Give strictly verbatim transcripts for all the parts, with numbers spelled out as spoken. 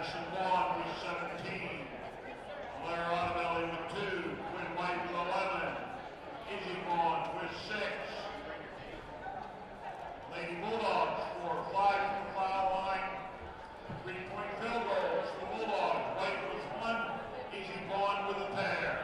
Madison Vaughn with seventeen. Blair Ottabelli with two. Quinn White with eleven. Izzy Vaughn with six. Lady Bulldogs score five from the foul line. Three-point field goals for Bulldogs. White with one. Izzy Vaughn with a pair.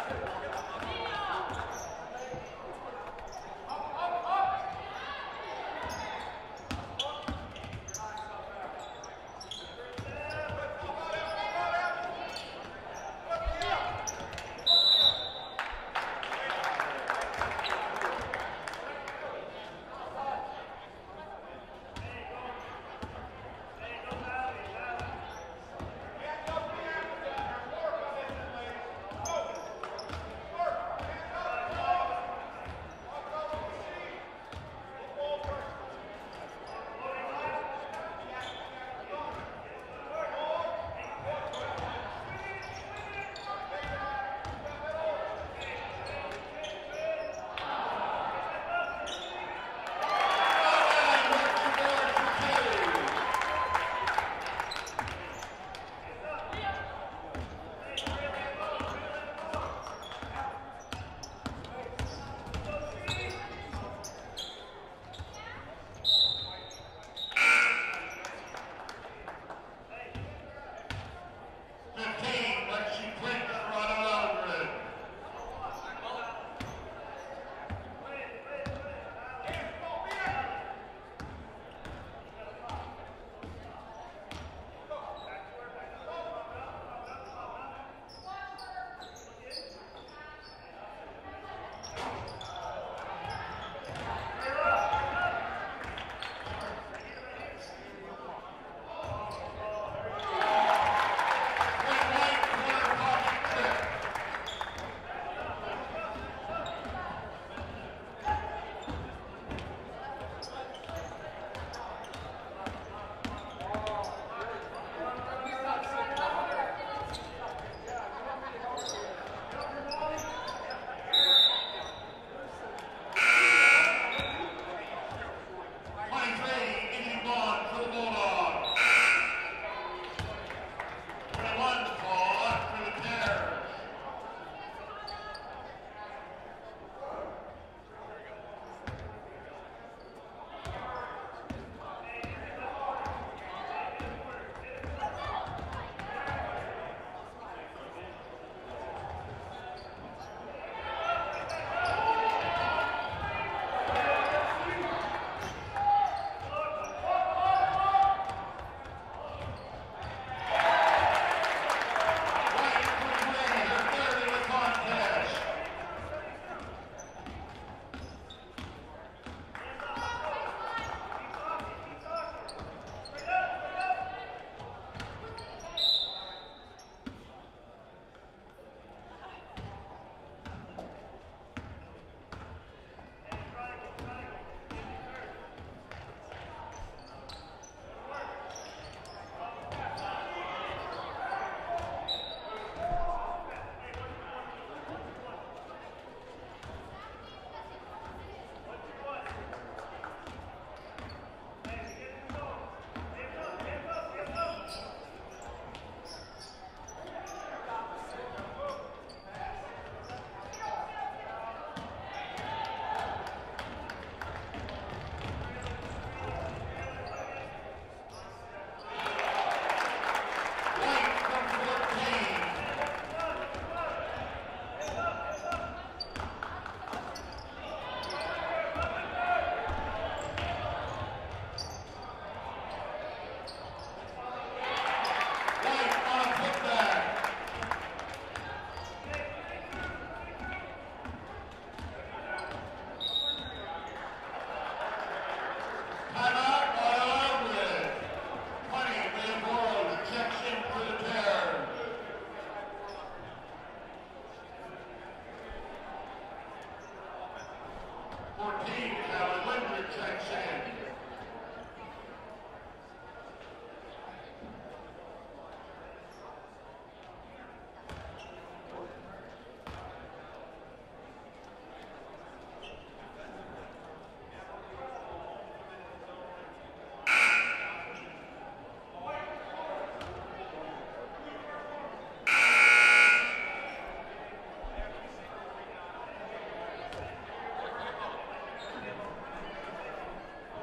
Line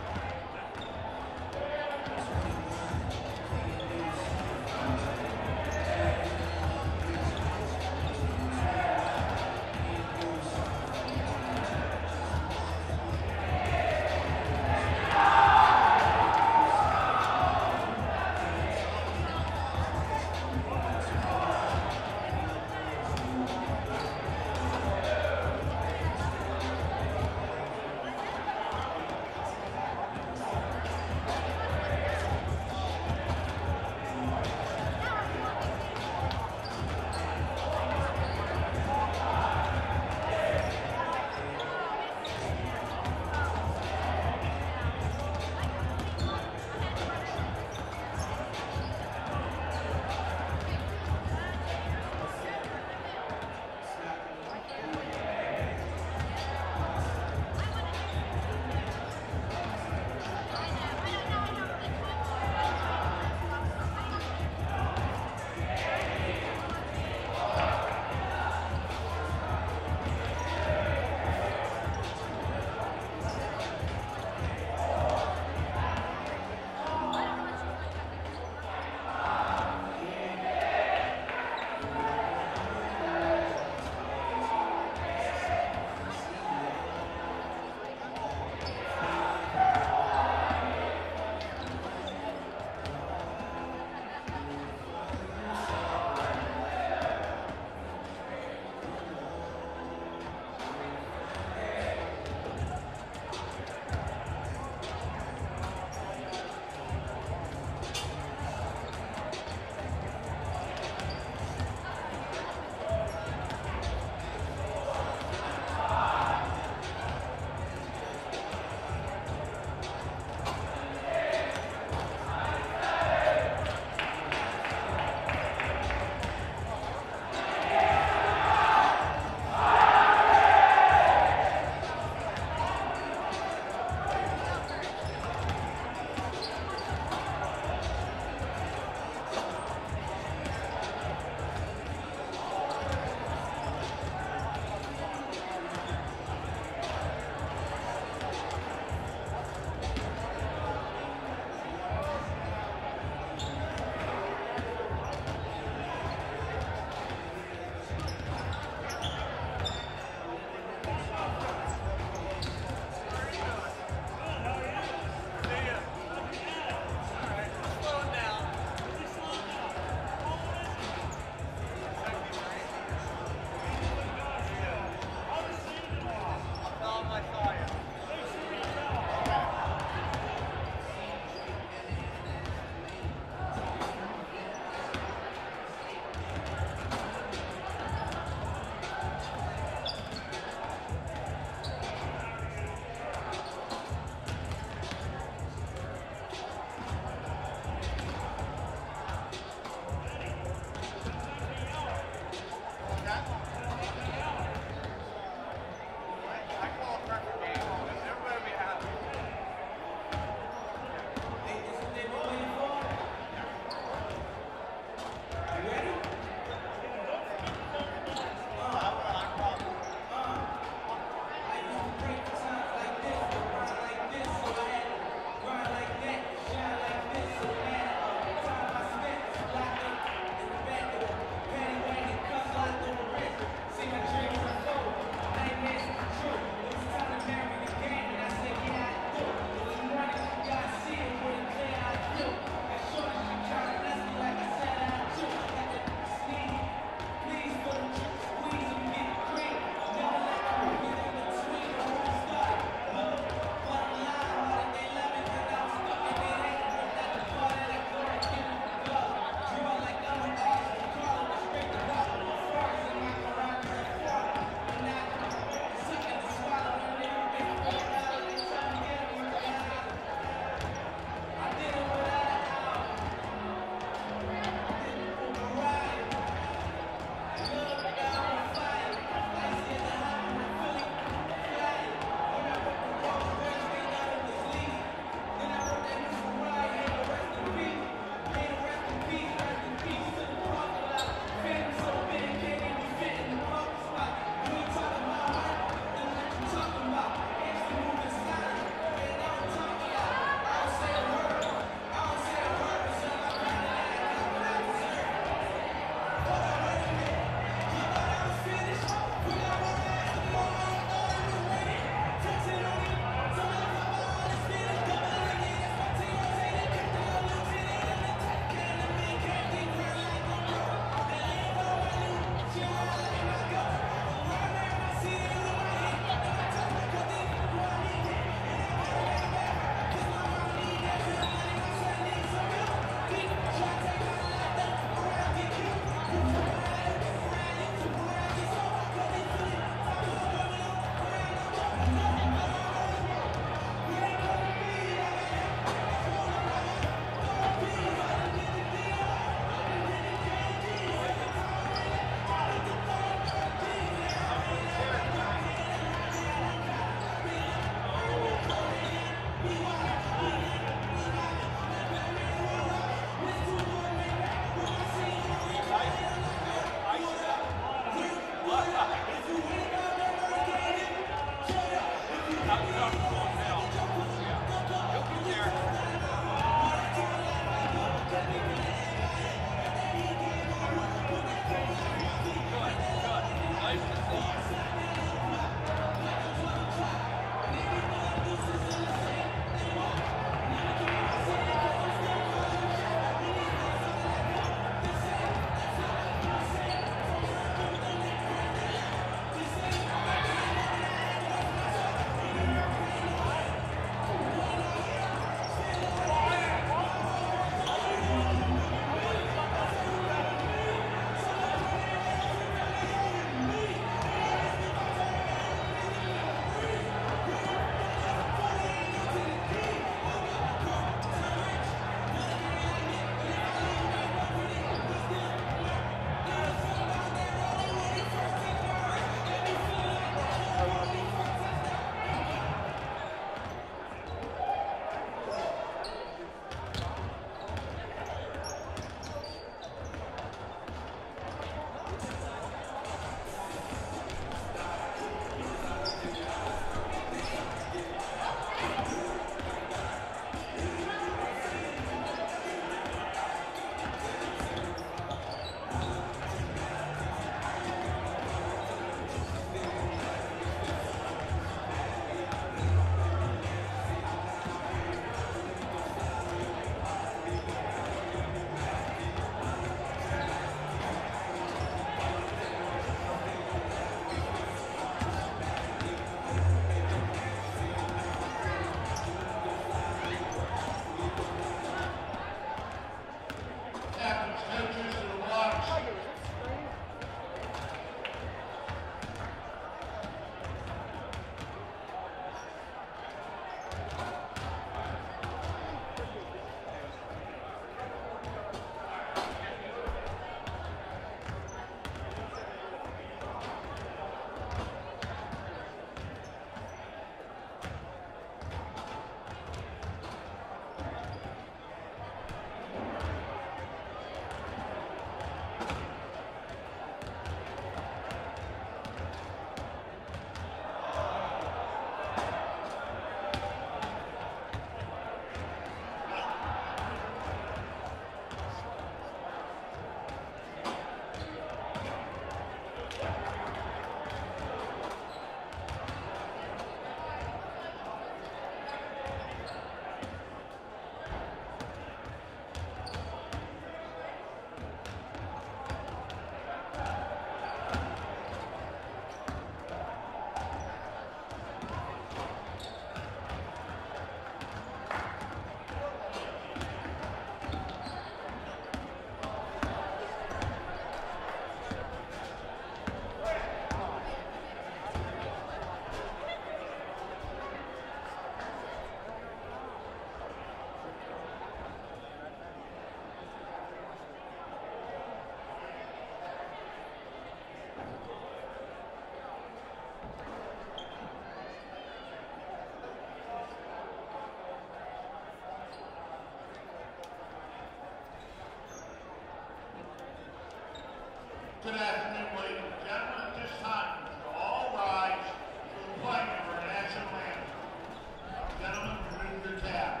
Good afternoon, ladies and gentlemen. At this time, you all rise for the playing of our national anthem. Gentlemen, remove your caps.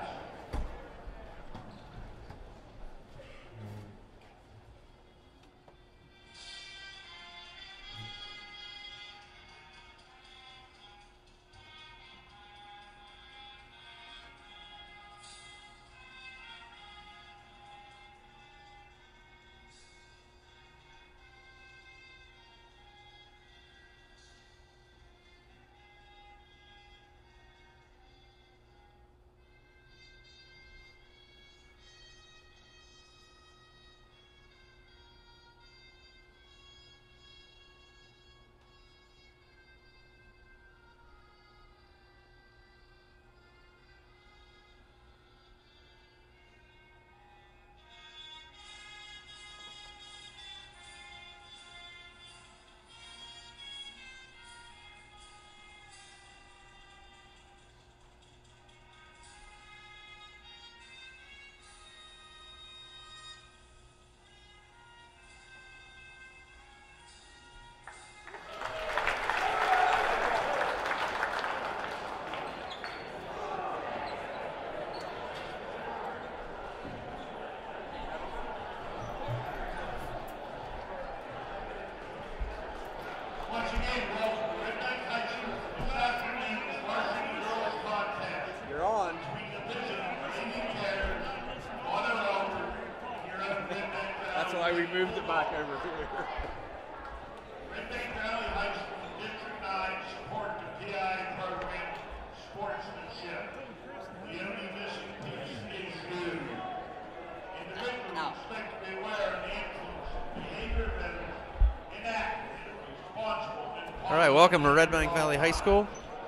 Once again, welcome to Red Bank High School. This afternoon's varsity girls contest. You're on. Between the visiting Lady Terrors, Auto Elder, here at Red Bank Valley. That's why we moved it back over here. Red Bank Valley High School District nine support the P I program sportsmanship. The only missing piece is you. Individuals expect to be aware of the influence of behavior that is inactive. All right, welcome to Red Bank Valley High School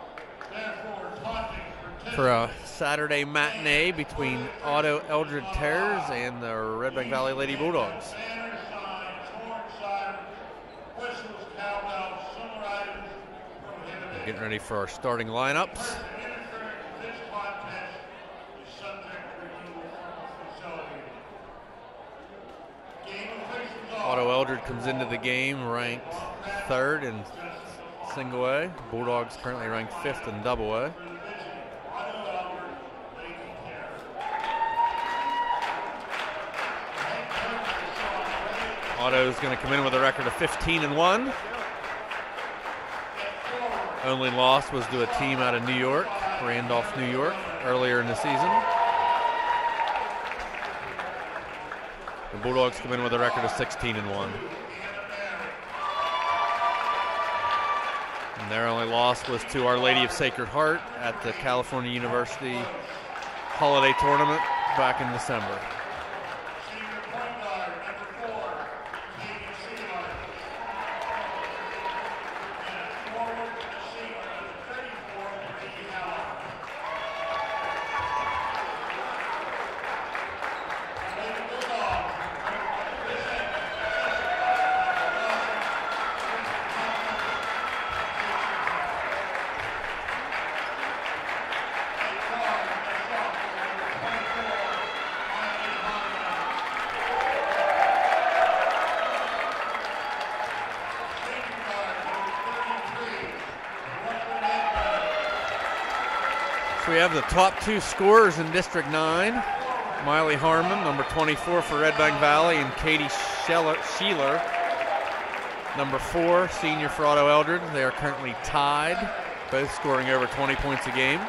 for a Saturday matinee between Otto Eldred Terrors and the Red Bank Valley Lady Bulldogs. We're getting ready for our starting lineups. Otto Eldred comes into the game ranked third in single A. Bulldogs currently ranked fifth in double A. Otto's going to come in with a record of fifteen and one. Only loss was to a team out of New York, Randolph, New York, earlier in the season. The Bulldogs come in with a record of sixteen and one. And their only loss was to Our Lady of Sacred Heart at the California University Holiday Tournament back in December. We have the top two scorers in District nine. Miley Harmon, number twenty-four for Red Bank Valley, and Katie Sheeler, number four, senior for Otto Eldred. They are currently tied, both scoring over twenty points a game.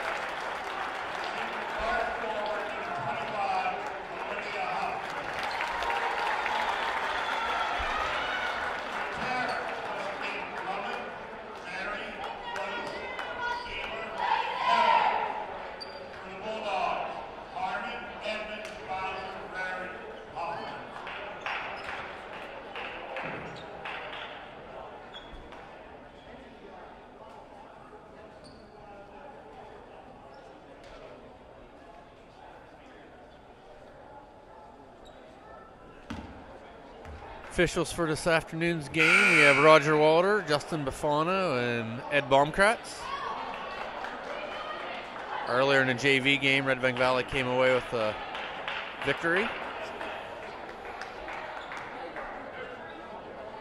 Officials for this afternoon's game, we have Roger Walter, Justin Bufano, and Ed Baumkratz. Earlier in the J V game, Red Bank Valley came away with a victory.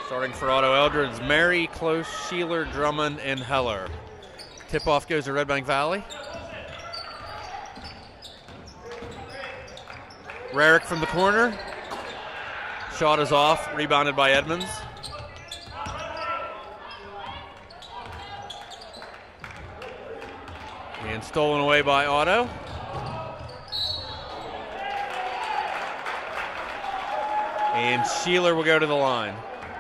Starting for Otto Eldredge, Mary, Close, Sheeler, Drummond, and Heller. Tip-off goes to Red Bank Valley. Rarick from the corner. Shot is off, rebounded by Edmonds. And stolen away by Otto. And Sheeler will go to the line.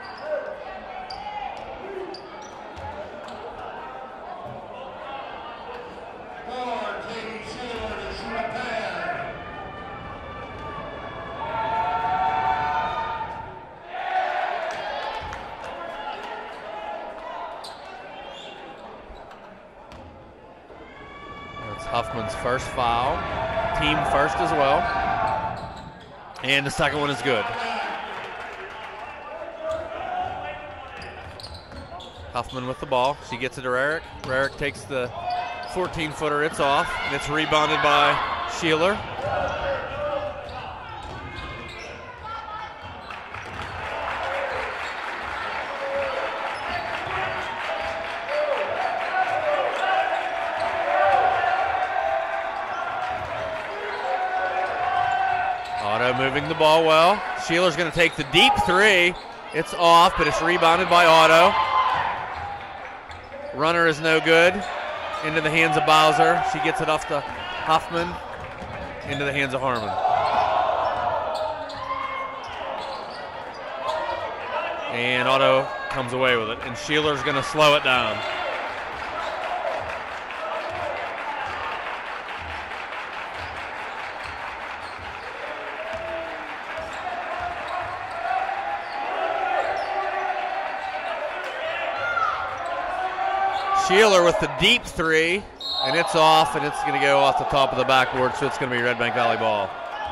Huffman's first foul, team first as well, and the second one is good. Huffman with the ball, she gets it to Rarick. Rarick takes the fourteen footer, it's off, and it's rebounded by Sheeler. Moving the ball well. Sheeler's going to take the deep three. It's off, but it's rebounded by Otto. Runner is no good. Into the hands of Bowser. She gets it off to Huffman. Into the hands of Harmon. And Otto comes away with it. And Sheeler's going to slow it down. Sheeler with the deep three, and it's off, and it's going to go off the top of the backboard, so it's going to be Red Bank Valley ball.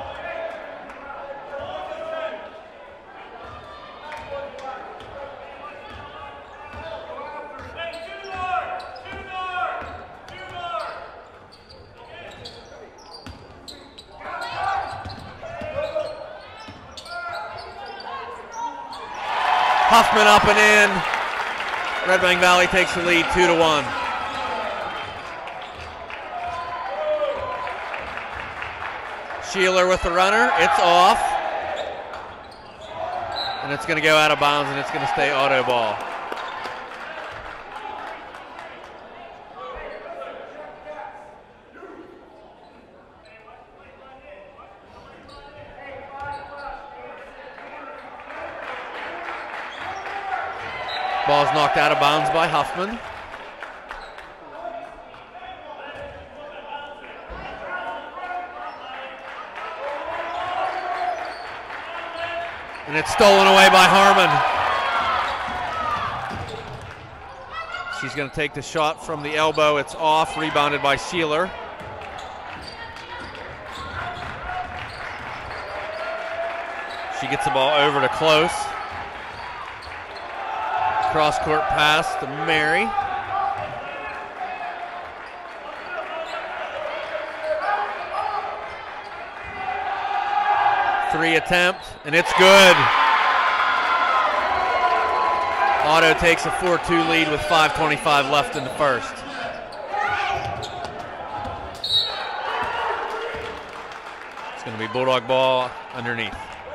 Huffman up and in. Red Bank Valley takes the lead two to one. Sheeler with the runner, it's off. And it's going to go out of bounds, and it's going to stay Otto ball. Ball's knocked out of bounds by Huffman. And it's stolen away by Harmon. She's going to take the shot from the elbow. It's off, rebounded by Sheeler. She gets the ball over to Close. Cross-court pass to Mary. Three attempt, and it's good. Otto takes a four two lead with five twenty-five left in the first. It's going to be Bulldog ball underneath.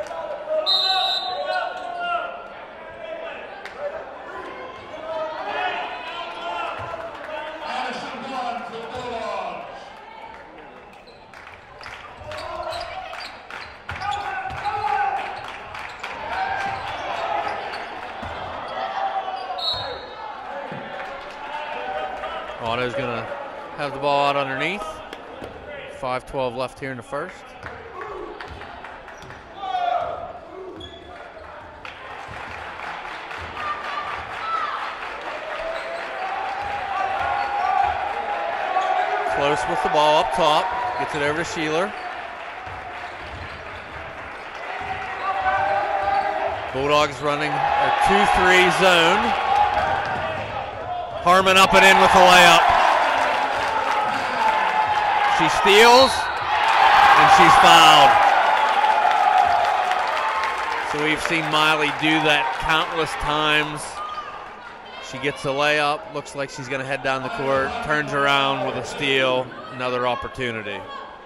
Otto's going to have the ball out underneath. five twelve left here in the first. Close with the ball up top. Gets it over to Sheeler. Bulldogs running a two three zone. Harmon up and in with the layup. She steals, and she's fouled. So we've seen Miley do that countless times. She gets the layup, looks like she's going to head down the court, turns around with a steal, another opportunity.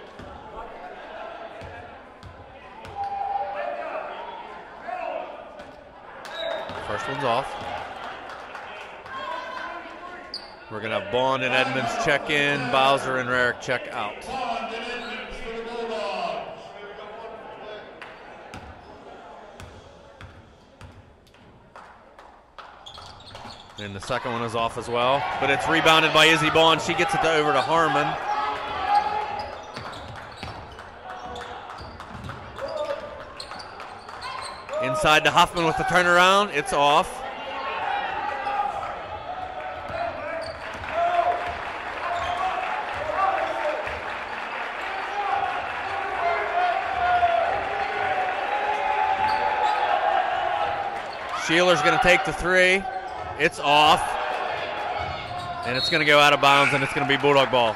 First one's off. We're going to have Bond and Edmonds check in, Bowser and Rarick check out. And the second one is off as well, but it's rebounded by Izzy Bond. She gets it to, over to Harmon. Inside to Huffman with the turnaround. It's off. Sheeler's going to take the three. It's off. And it's going to go out of bounds, and it's going to be Bulldog ball.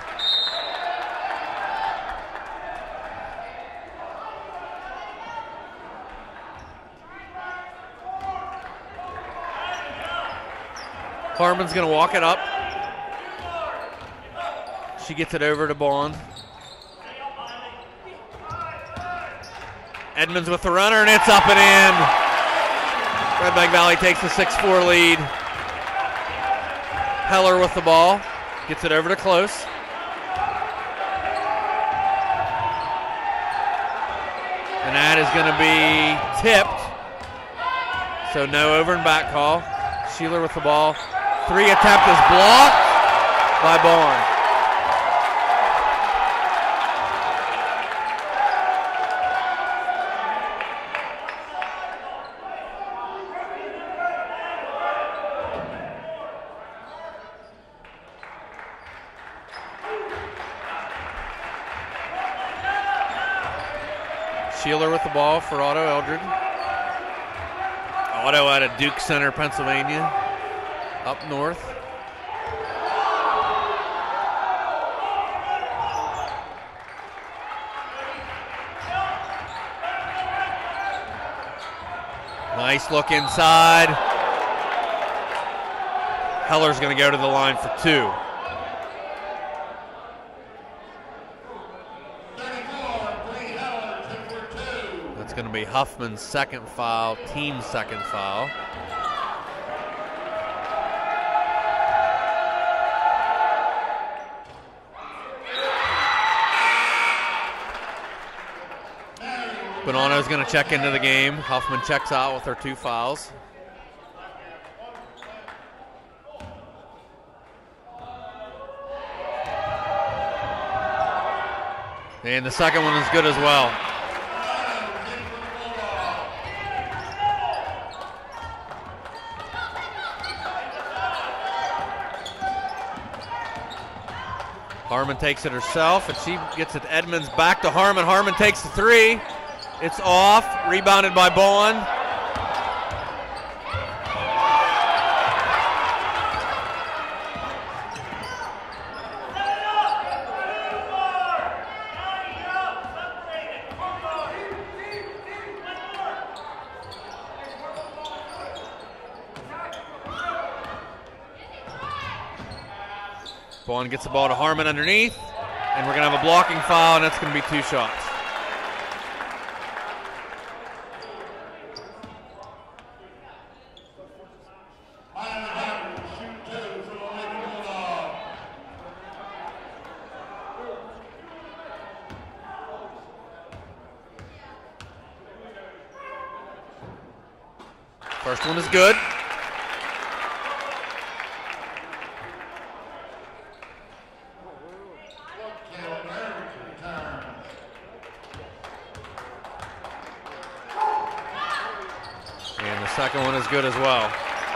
Harmon's going to walk it up. She gets it over to Bond. Edmonds with the runner, and it's up and in. Red Bank Valley takes the six four lead. Heller with the ball. Gets it over to Close. And that is going to be tipped. So no over and back call. Sheeler with the ball. Three attempt is blocked by Bond. Sheeler with the ball for Otto Eldred. Otto out of Duke Center, Pennsylvania, up north. Nice look inside. Heller's going to go to the line for two. That's going to be Huffman's second foul, team's second foul. Bonanno's going to check into the game. Huffman checks out with her two fouls. And the second one is good as well. Harmon takes it herself, and she gets it Edmonds back to Harmon. Harmon takes the three. It's off, rebounded by Bond. Bond gets the ball to Harmon underneath, and we're going to have a blocking foul, and that's going to be two shots. First one is good. And the second one is good as well.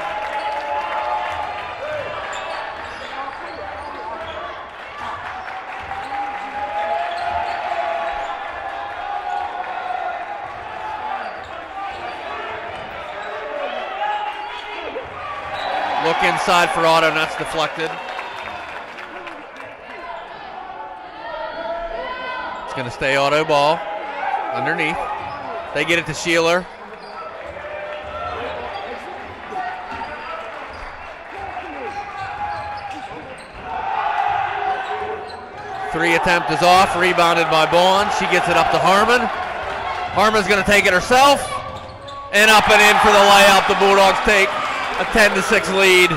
Look inside for Otto, and that's deflected. It's going to stay Otto ball underneath. They get it to Sheeler. Three attempt is off, rebounded by Bond. She gets it up to Harmon. Harmon's going to take it herself. And up and in for the layup. The Bulldogs take a ten to six lead.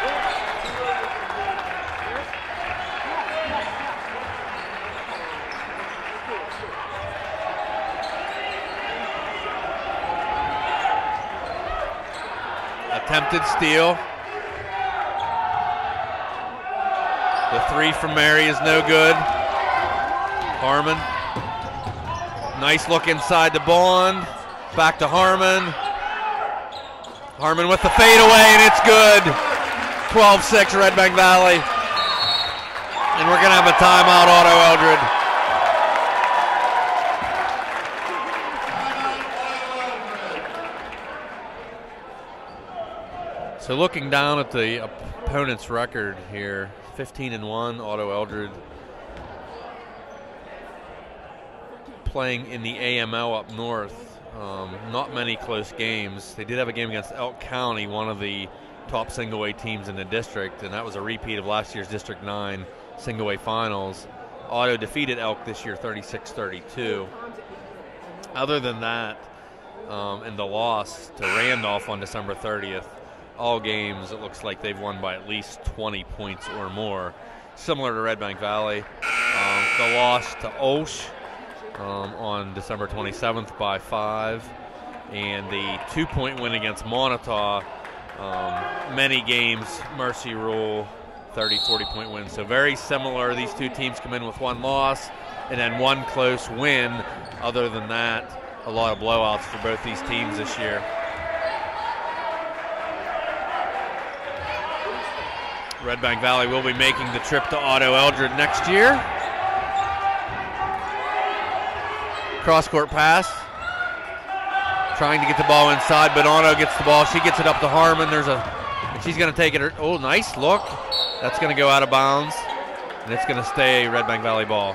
Attempted steal. The three from Mary is no good. Harmon. Nice look inside to Bond. Back to Harmon. Harmon with the fadeaway, and it's good. twelve six Red Bank Valley. And we're going to have a timeout, Otto Eldred. So looking down at the opponent's record here, fifteen and one, Otto Eldred playing in the A M L up north. Um, not many close games. They did have a game against Elk County, one of the top single A teams in the district, and that was a repeat of last year's District nine single A finals. Otto defeated Elk this year thirty-six thirty-two. Other than that, um, and the loss to Randolph on December thirtieth, all games, it looks like they've won by at least twenty points or more. Similar to Red Bank Valley. Um, the loss to Olsh um, on December twenty-seventh by five. And the two-point win against Montauk. Um, many games, mercy rule, thirty, forty point win. So very similar. These two teams come in with one loss and then one close win. Other than that, a lot of blowouts for both these teams this year. Red Bank Valley will be making the trip to Otto Eldred next year. Cross-court pass. Trying to get the ball inside, but Otto gets the ball. She gets it up to Harmon. There's a, and she's going to take it. Oh, nice look. That's going to go out of bounds, and it's going to stay Red Bank Valley ball.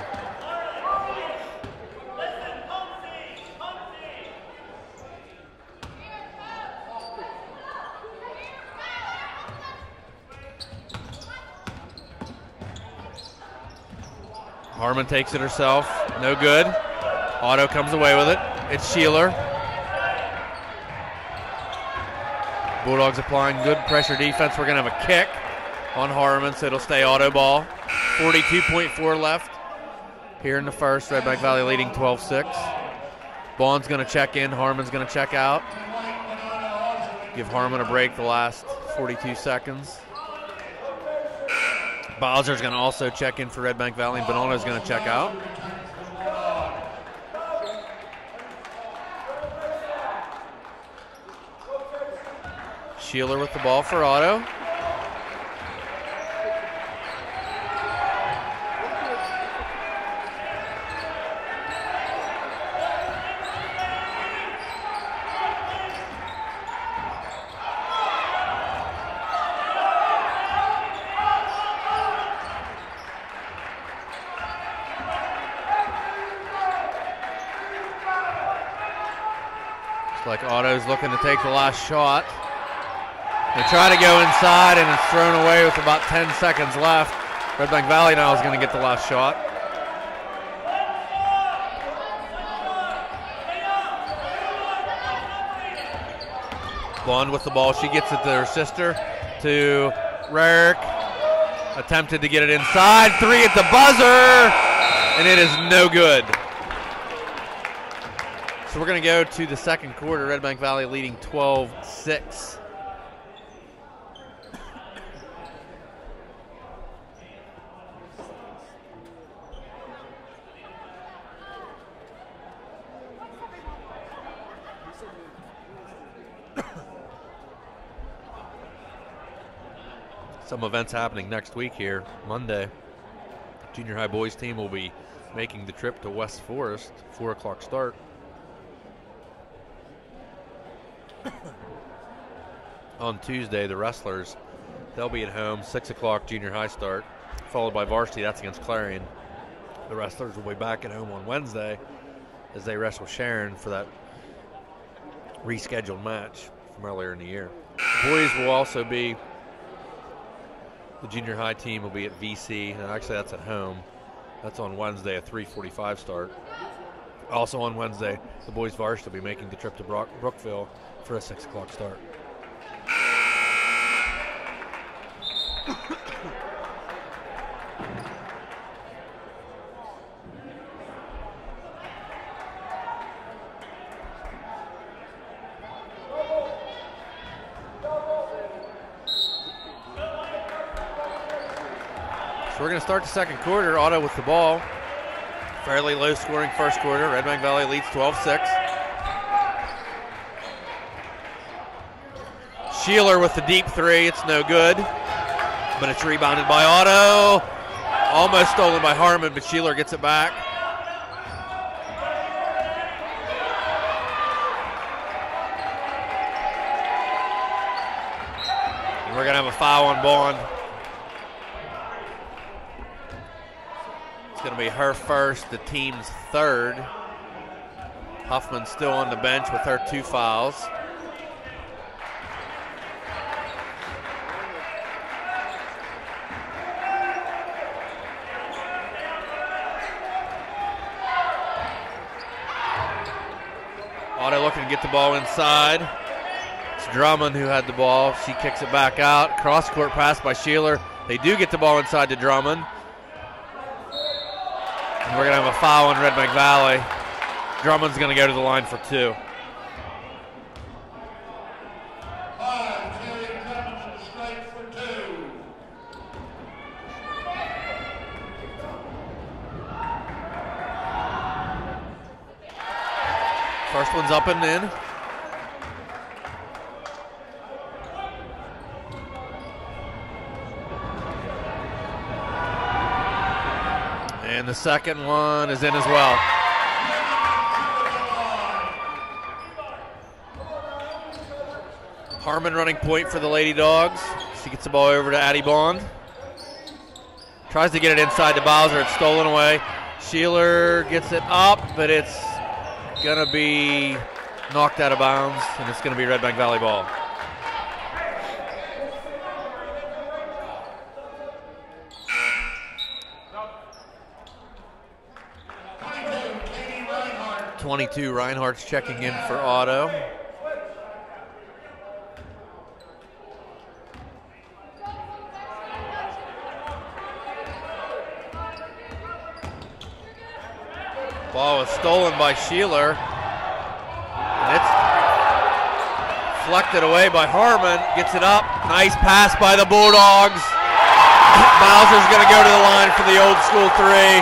Harmon takes it herself, no good. Otto comes away with it. It's Sheeler. Bulldogs applying good pressure defense. We're going to have a kick on Harmon, so it'll stay Otto ball. forty-two point four left here in the first. Red Bank Valley leading twelve six. Bond's going to check in. Harmon's going to check out. Give Harmon a break the last forty-two seconds. Bowser's going to also check in for Red Bank Valley, and Bonanno's going to check out. Sheeler with the ball for Otto. Like Otto's looking to take the last shot. They try to go inside, and it's thrown away with about ten seconds left. Red Bank Valley now is going to get the last shot. Bond with the ball. She gets it to her sister, to Rarick. Attempted to get it inside. Three at the buzzer, and it is no good. So we're going to go to the second quarter. Red Bank Valley leading twelve six. Some events happening next week here. Monday, junior high boys team will be making the trip to West Forest, four o'clock start. On Tuesday, the wrestlers, they'll be at home, six o'clock junior high start, followed by varsity. That's against Clarion. The wrestlers will be back at home on Wednesday as they wrestle Sharon for that rescheduled match from earlier in the year. The boys will also be, the junior high team will be at V C, and actually that's at home. That's on Wednesday, a three forty-five start. Also on Wednesday, the boys varsity will be making the trip to Brook Brookville for a six o'clock start. So we're going to start the second quarter. Otto with the ball. Fairly low scoring first quarter. Red Bank Valley leads twelve six. Sheeler with the deep three. It's no good, but it's rebounded by Otto. Almost stolen by Harmon, but Sheeler gets it back. And we're going to have a foul on Bond. It's going to be her first, the team's third. Huffman's still on the bench with her two fouls. Otto looking to get the ball inside. It's Drummond who had the ball. She kicks it back out. Cross court pass by Sheeler. They do get the ball inside to Drummond. And we're going to have a foul on Red Bank Valley. Drummond's going to go to the line for two. Five, Terry Drummond to the strike for two. First one's up and in. And the second one is in as well. Harmon running point for the Lady Dogs. She gets the ball over to Addie Bond. Tries to get it inside to Bowser. It's stolen away. Sheeler gets it up, but it's going to be knocked out of bounds, and it's going to be Red Bank Valley ball. twenty-two, Reinhardt's checking in for Otto. Ball was stolen by Sheeler. And it's deflected away by Harmon. Gets it up. Nice pass by the Bulldogs. Bowser's going to go to the line for the old school three.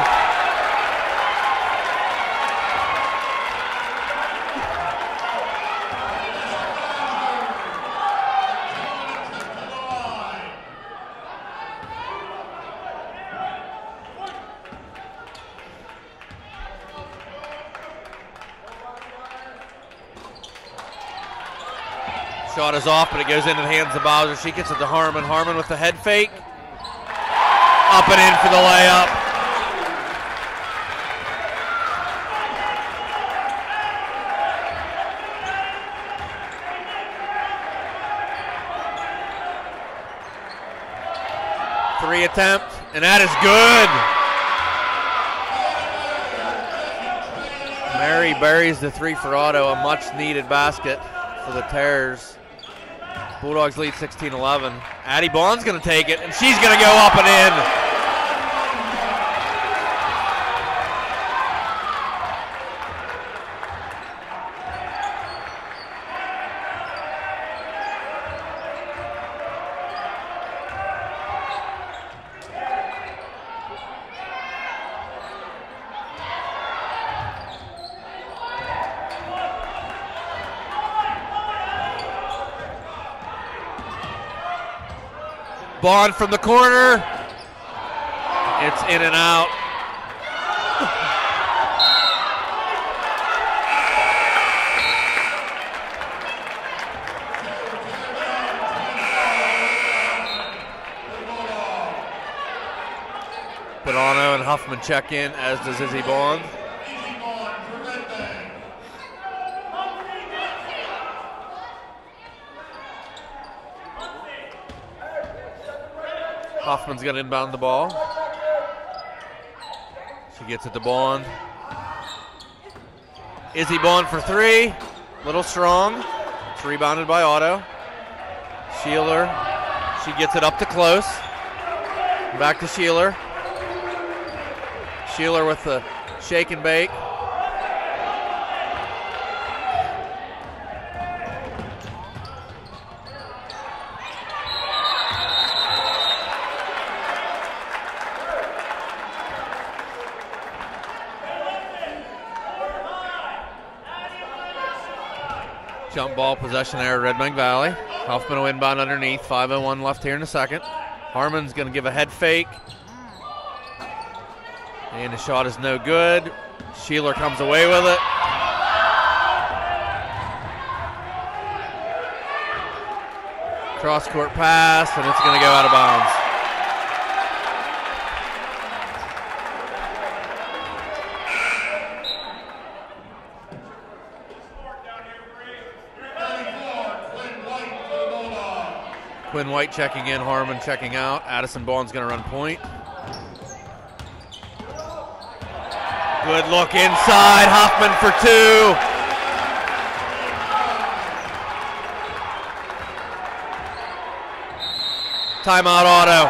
Shot is off, but it goes into the hands of Bowser. She gets it to Harmon. Harmon with the head fake. Up and in for the layup. Three attempt, and that is good. Mary buries the three for Otto, a much needed basket for the Terrors. Bulldogs lead sixteen eleven. Addie Bond's going to take it, and she's going to go up and in. Bond from the corner. It's in and out. Bonanno and Huffman check in, as does Izzy Bond. Huffman's going to inbound the ball. She gets it to Bond. Izzy Bond for three. Little strong. It's rebounded by Otto. Sheeler. She gets it up to close. Back to Sheeler. Sheeler with the shake and bake. Jump ball possession there, Red Bank Valley. Huffman will inbound underneath. five oh one left here in the second. Harmon's going to give a head fake. And the shot is no good. Sheeler comes away with it. Cross court pass, and it's going to go out of bounds. Quinn White checking in, Harmon checking out. Addison Bond's going to run point. Good look inside, Huffman for two. Timeout, Otto.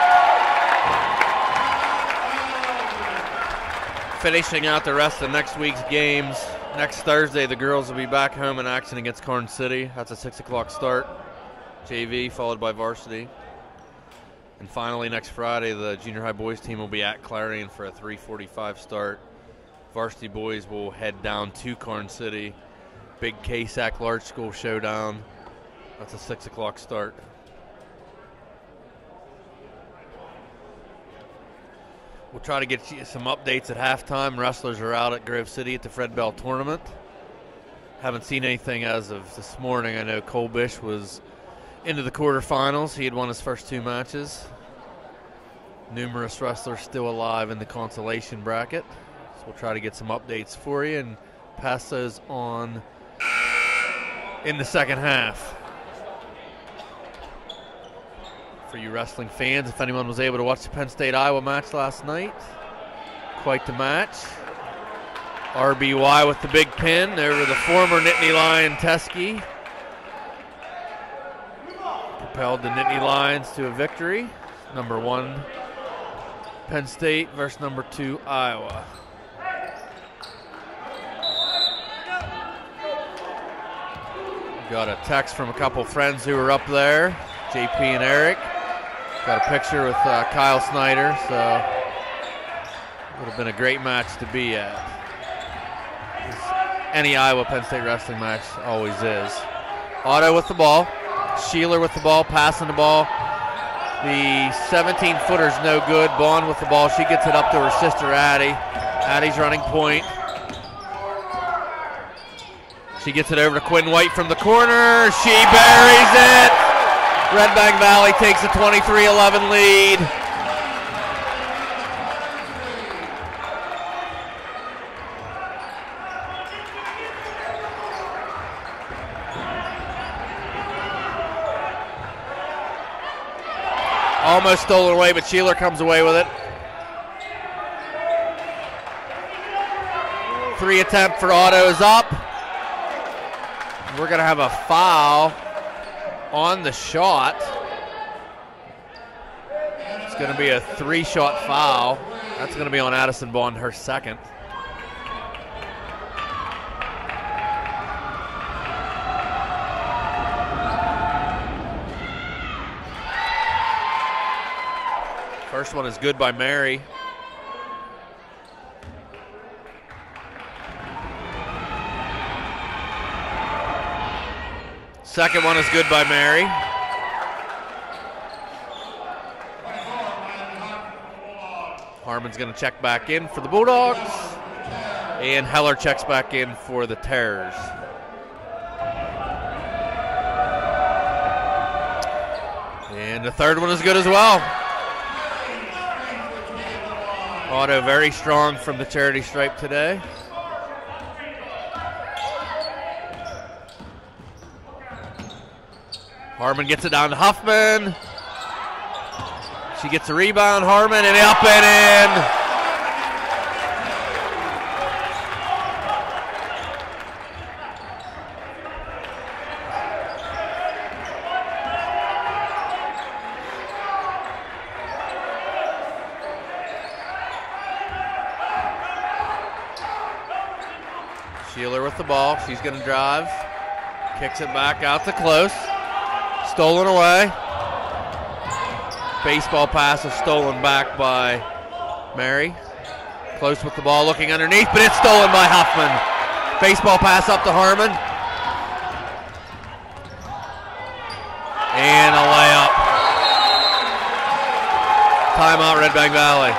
Finishing out the rest of next week's games. Next Thursday, the girls will be back home in action against Corn City. That's a six o'clock start. J V followed by varsity. And finally, next Friday, the junior high boys team will be at Clarion for a three forty-five start. Varsity boys will head down to Corn City. Big K S A C large school showdown. That's a six o'clock start. We'll try to get you some updates at halftime. Wrestlers are out at Grove City at the Fred Bell tournament. Haven't seen anything as of this morning. I know Cole Bish was into the quarterfinals. He had won his first two matches. Numerous wrestlers still alive in the consolation bracket. So we'll try to get some updates for you and pass those on in the second half. For you wrestling fans, if anyone was able to watch the Penn State-Iowa match last night, quite the match. R B Y with the big pin over the former Nittany Lion Teskey. Propelled the Nittany Lions to a victory. Number one, Penn State versus number two, Iowa. Got a text from a couple friends who were up there, J P and Eric. Got a picture with uh, Kyle Snyder, so it would have been a great match to be at. Any Iowa Penn State wrestling match always is. Otto with the ball. Sheeler with the ball, passing the ball. The seventeen footer's no good. Bond with the ball. She gets it up to her sister, Addie. Addie's running point. She gets it over to Quinn White from the corner. She buries it. Red Bank Valley takes a twenty-three eleven lead. Almost stolen away, but Sheeler comes away with it. Three attempt for Otto is up. We're going to have a foul on the shot. It's going to be a three-shot foul. That's going to be on Addison Bond, her second. First one is good by Mary. Second one is good by Mary. Harmon's going to check back in for the Bulldogs. And Heller checks back in for the Terrors. And the third one is good as well. Otto very strong from the charity stripe today. Harmon gets it down to Huffman. She gets a rebound, Harmon, and up and in. Sheeler with the ball. She's going to drive. Kicks it back out to Close. Stolen away. Baseball pass is stolen back by Mary. Close with the ball, looking underneath, but it's stolen by Huffman. Baseball pass up to Harmon. And a layup. Timeout, Red Bank Valley.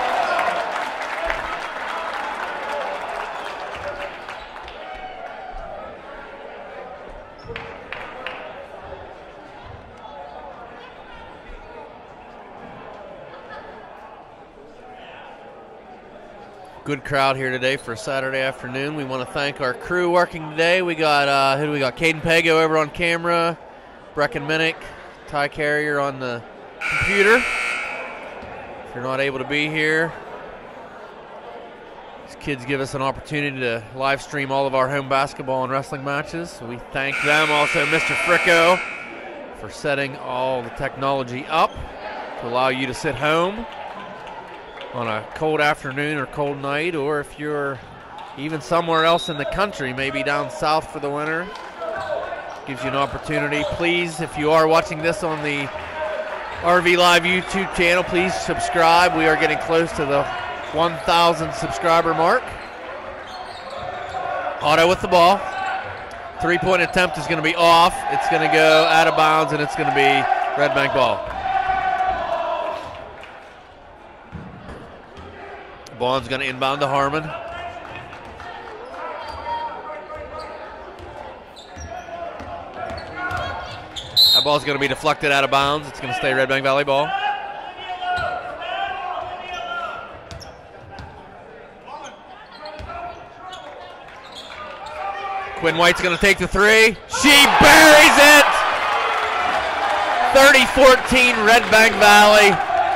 Good crowd here today for a Saturday afternoon. We want to thank our crew working today. We got, uh, who do we got? Caden Pago over on camera, Brecken Minnick, Ty Carrier on the computer. If you're not able to be here, these kids give us an opportunity to live stream all of our home basketball and wrestling matches. So we thank them. Also, Mister Fricko for setting all the technology up to allow you to sit home on a cold afternoon or cold night, or if you're even somewhere else in the country, maybe down south for the winter, gives you an opportunity. Please, if you are watching this on the R V Live YouTube channel, please subscribe. We are getting close to the one thousand subscriber mark. Otto with the ball. Three-point attempt is going to be off. It's going to go out of bounds, and it's going to be Red Bank ball. Bond's going to inbound to Harmon. That ball's going to be deflected out of bounds. It's going to stay Red Bank Valley ball. Quinn White's going to take the three. She buries it! thirty fourteen Red Bank Valley.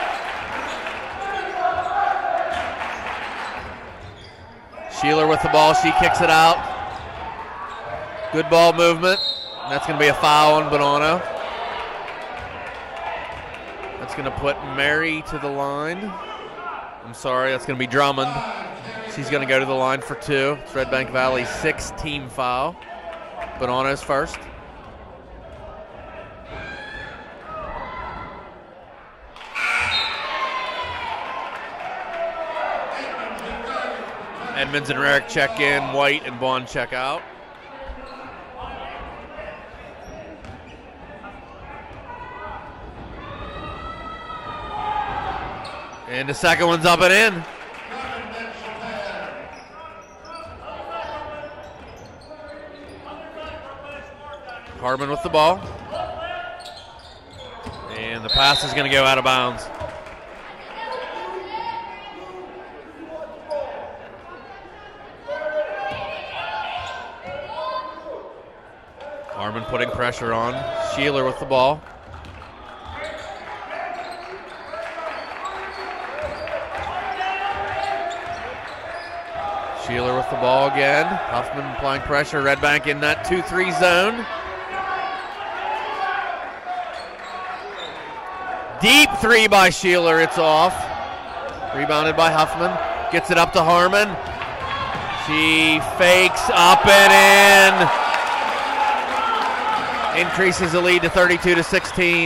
Sheeler with the ball, she kicks it out. Good ball movement. That's going to be a foul on Bonanno. That's going to put Mary to the line. I'm sorry, that's going to be Drummond. She's going to go to the line for two. It's Red Bank Valley's sixth team foul. Bonanno's first. Edmonds and Rarick check in, White and Bond check out. And the second one's up and in. Harmon with the ball. And the pass is going to go out of bounds. Harmon putting pressure on. Sheeler with the ball. Sheeler with the ball again. Huffman applying pressure. Red Bank in that two three zone. Deep three by Sheeler. It's off. Rebounded by Huffman. Gets it up to Harmon. She fakes up and in. Increases the lead to thirty-two to sixteen.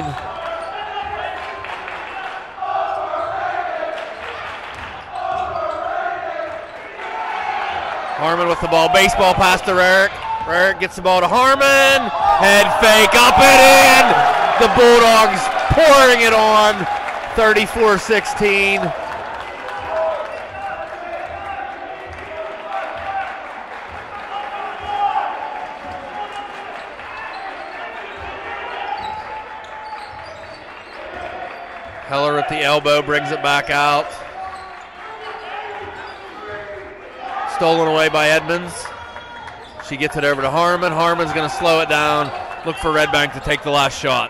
Harmon with the ball. Baseball pass to Rarick. Rarick gets the ball to Harmon. Head fake up and in. The Bulldogs pouring it on. thirty-four sixteen. Heller at the elbow, brings it back out. Stolen away by Edmonds. She gets it over to Harmon. Harmon's going to slow it down. Look for Red Bank to take the last shot.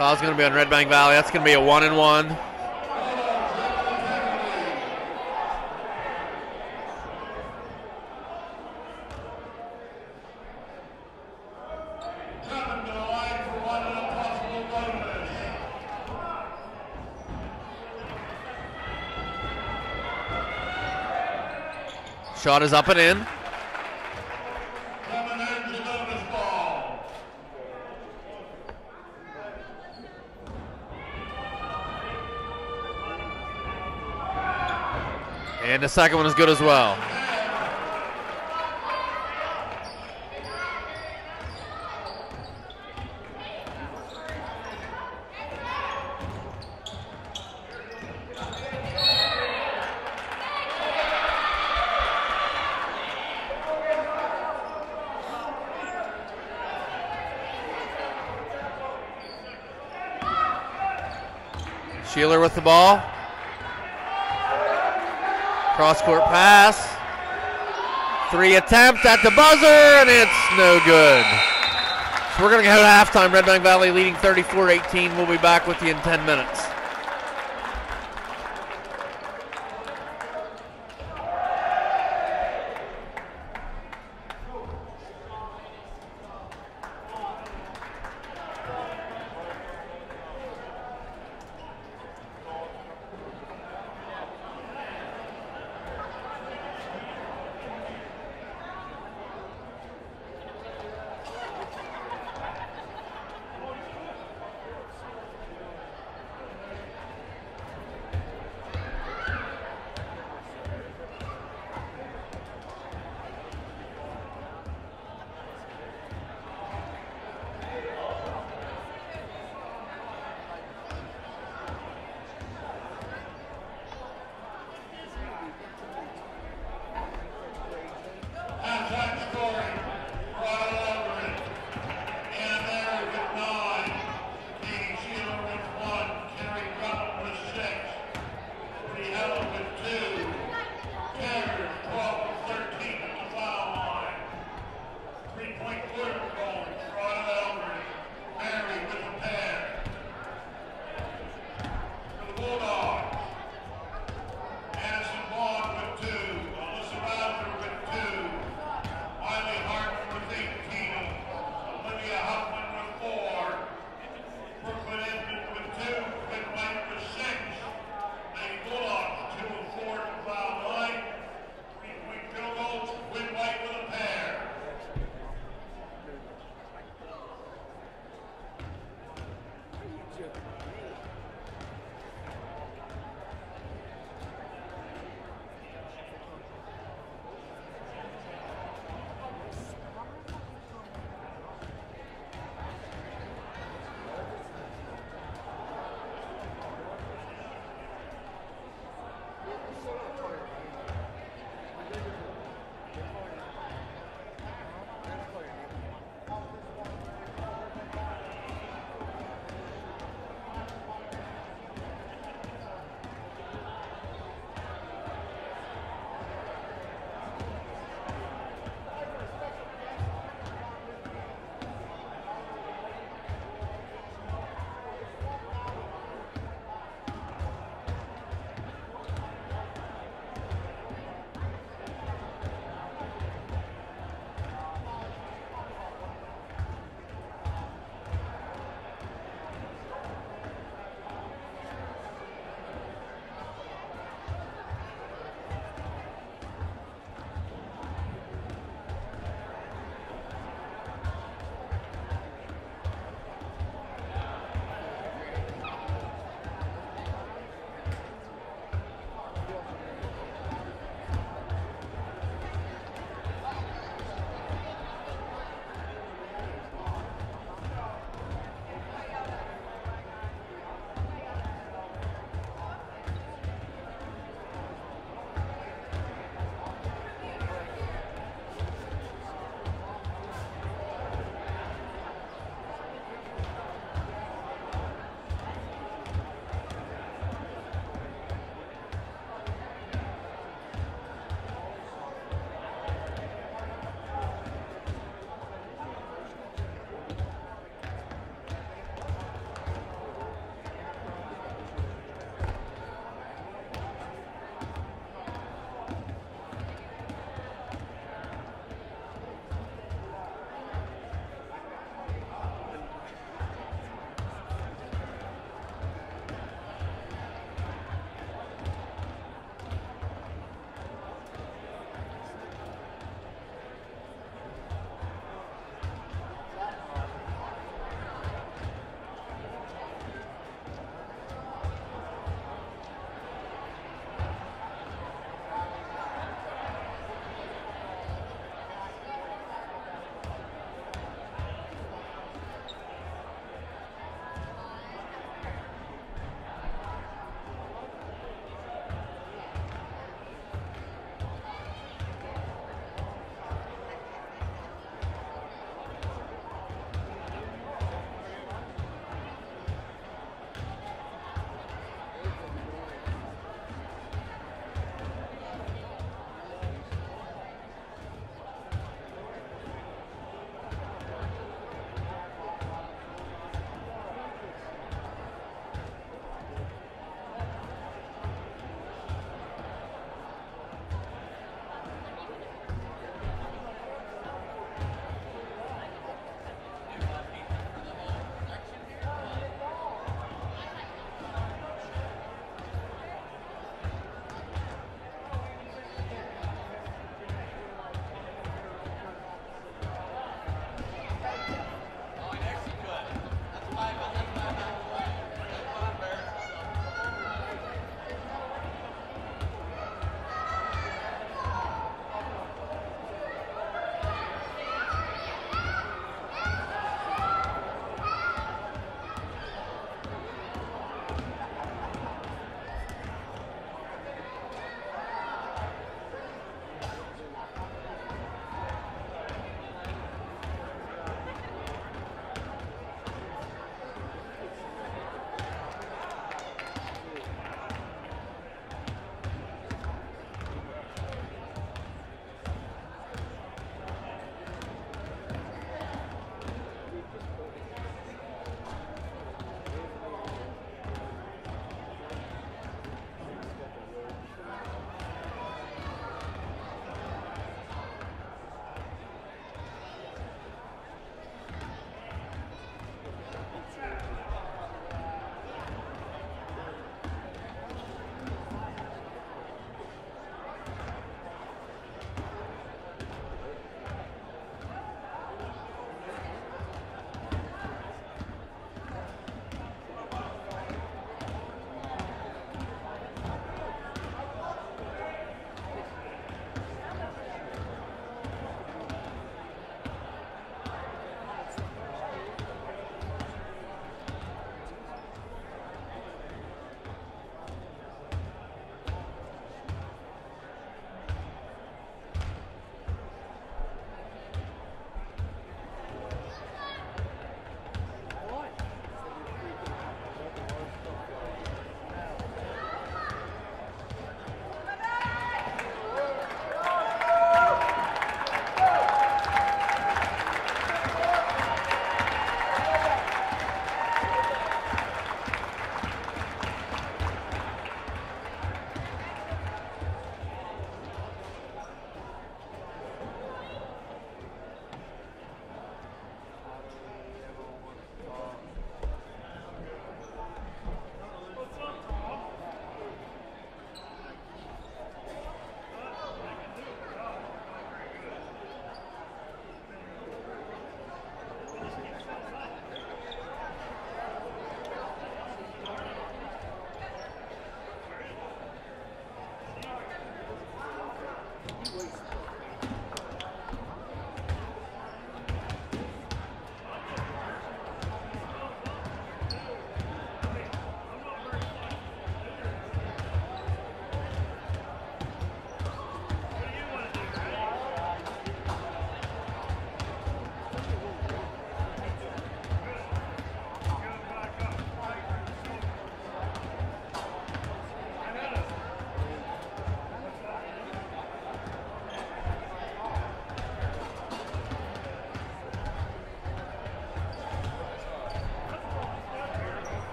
Foul's going to be on Red Bank Valley. That's going to be a one and one. Shot is up and in. And the second one is good as well. Sheeler with the ball. Cross-court pass. Three attempt at the buzzer, and it's no good. So we're going to go to halftime. Red Bank Valley leading thirty-four eighteen. We'll be back with you in ten minutes.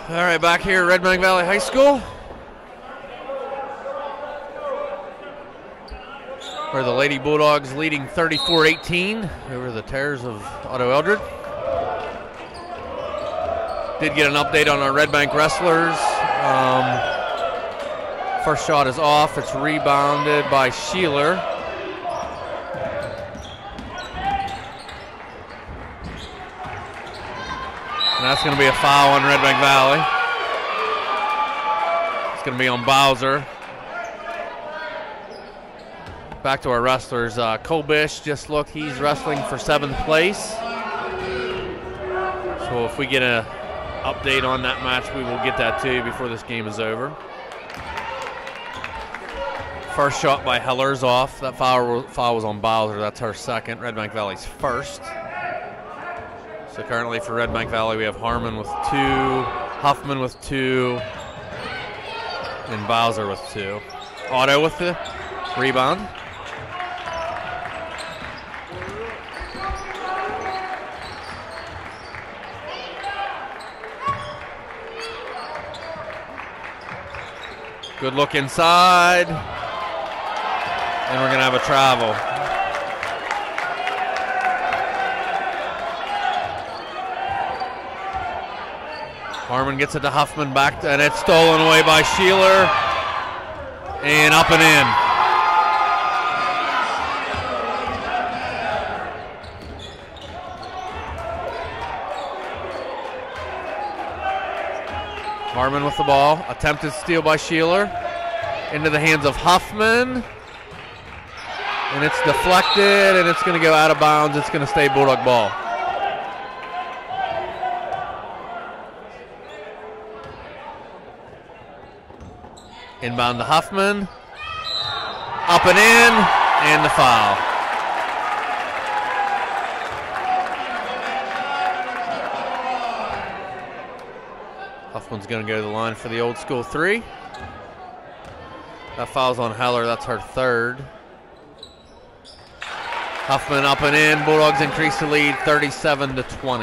All right, back here at Red Bank Valley High School, where the Lady Bulldogs leading thirty-four eighteen over the Terrors of Otto Eldred. Did get an update on our Red Bank wrestlers. Um, first shot is off. It's rebounded by Sheeler. And that's going to be a foul on Red Bank Valley. It's going to be on Bowser. Back to our wrestlers. Uh, Cole Bish just looked. He's wrestling for seventh place. So if we get an update on that match, we will get that to you before this game is over. First shot by Heller's off. That foul, foul was on Bowser. That's her second. Red Bank Valley's first. So currently for Red Bank Valley, we have Harmon with two, Huffman with two, and Bowser with two. Otto with the rebound. Good look inside. And we're going to have a travel. Harmon gets it to Huffman back, to, and it's stolen away by Sheeler. And up and in. Harmon with the ball. Attempted steal by Sheeler. Into the hands of Huffman. And it's deflected, and it's going to go out of bounds. It's going to stay Bulldog ball. Inbound to Huffman. Up and in, and the foul. Huffman's going to go to the line for the old school three. That foul's on Heller. That's her third. Huffman up and in. Bulldogs increase the lead thirty-seven to twenty.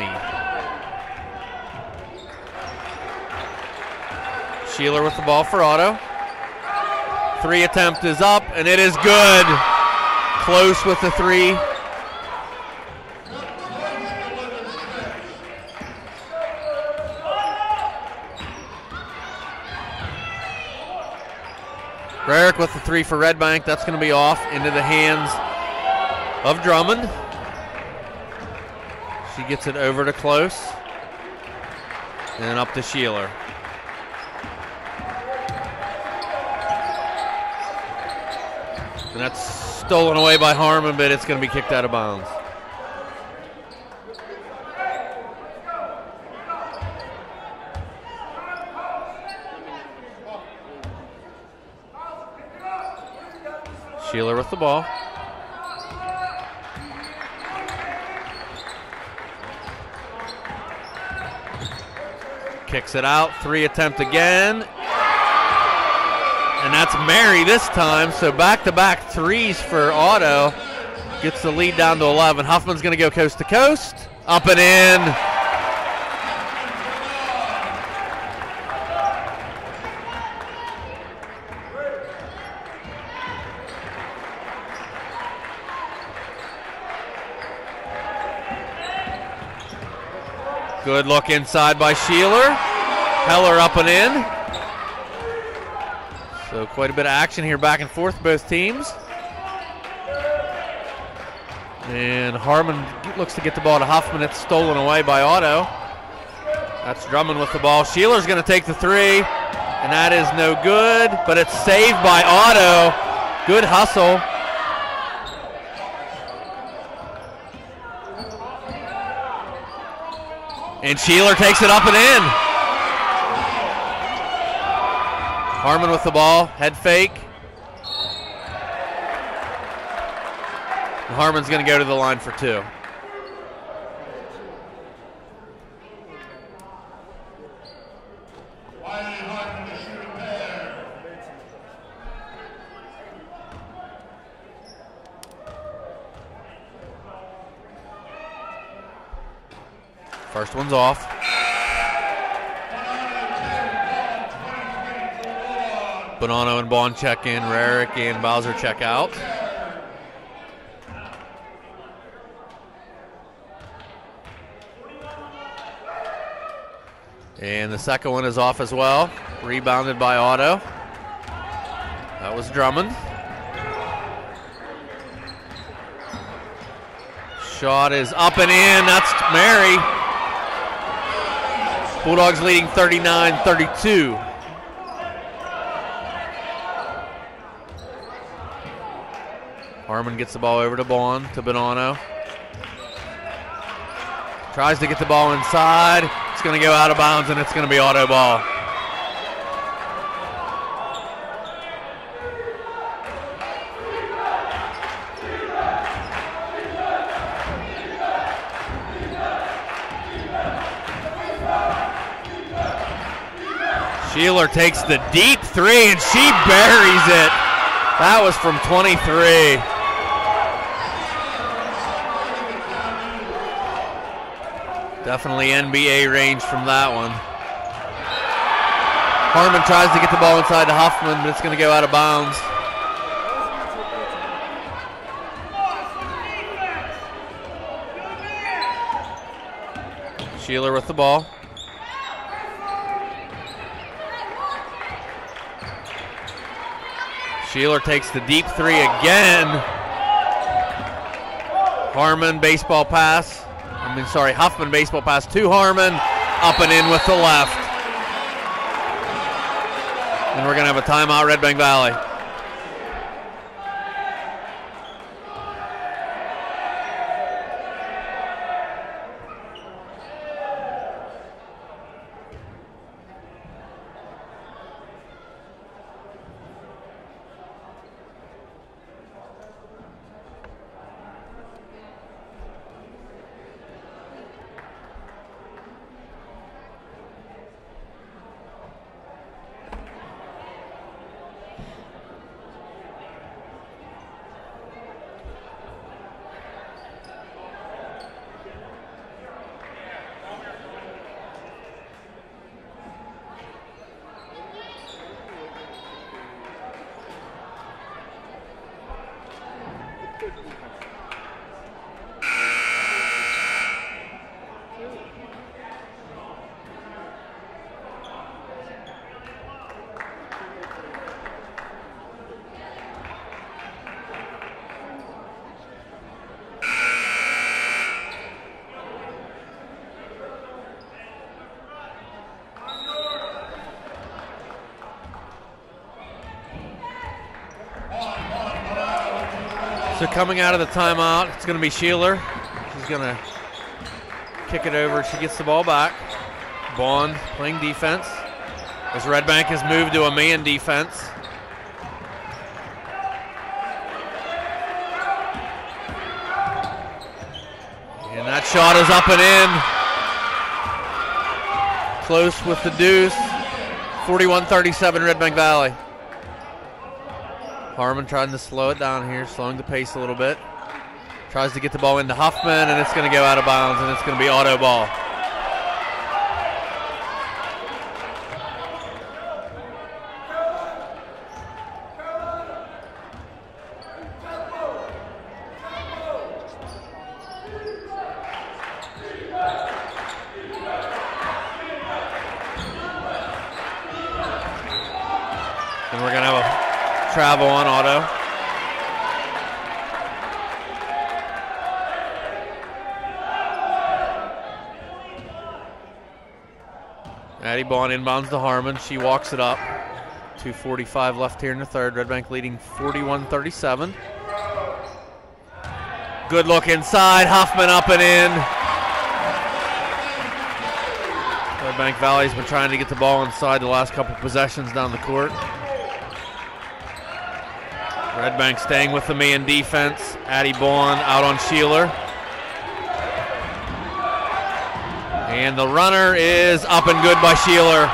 Sheeler with the ball for Otto. Three attempt is up, and it is good. Close with the three. Rarick with the three for Red Bank. That's going to be off into the hands of Drummond. She gets it over to Close. And up to Sheeler. And that's stolen away by Harmon, but it's going to be kicked out of bounds. Sheeler with the ball. Kicks it out. Three attempt again. And that's Mary this time. So back-to-back threes for Otto. Gets the lead down to eleven. Huffman's going to go coast to coast. Up and in. Good look inside by Sheeler. Heller up and in. So quite a bit of action here back and forth, both teams. And Harmon looks to get the ball to Huffman. It's stolen away by Otto. That's Drummond with the ball. Sheeler's going to take the three, and that is no good, but it's saved by Otto. Good hustle. And Sheeler takes it up and in. Harmon with the ball, head fake. And Harmon's going to go to the line for two. First one's off. Bonanno and Bond check in. Rarick and Bowser check out. And the second one is off as well. Rebounded by Otto. That was Drummond. Shot is up and in. That's Mary. Bulldogs leading thirty-nine thirty-two. Harmon gets the ball over to Bond, to Bonanno. Tries to get the ball inside. It's going to go out of bounds, and it's going to be auto ball. Sheeler takes the deep three, and she buries it. That was from twenty-three. Definitely N B A range from that one. Harmon tries to get the ball inside to Huffman, but it's going to go out of bounds. Sheeler with the ball. Sheeler takes the deep three again. Harmon baseball pass. I mean, sorry, Huffman baseball pass to Harmon. Up and in with the left. And we're going to have a timeout, Red Bank Valley. So coming out of the timeout, it's going to be Sheeler. She's going to kick it over. She gets the ball back. Bond playing defense as Red Bank has moved to a man defense. And that shot is up and in. Close with the deuce. forty-one thirty-seven Red Bank Valley. Harmon trying to slow it down here, slowing the pace a little bit. Tries to get the ball into Huffman, and it's going to go out of bounds, and it's going to be auto ball. And we're going to have a travel on Otto. Addie Bond inbounds to Harmon. She walks it up. two forty-five left here in the third. Red Bank leading forty-one thirty-seven. Good look inside. Huffman up and in. Red Bank Valley's been trying to get the ball inside the last couple possessions down the court. Red Bank staying with the man defense. Addie Bond out on Sheeler. And the runner is up and good by Sheeler.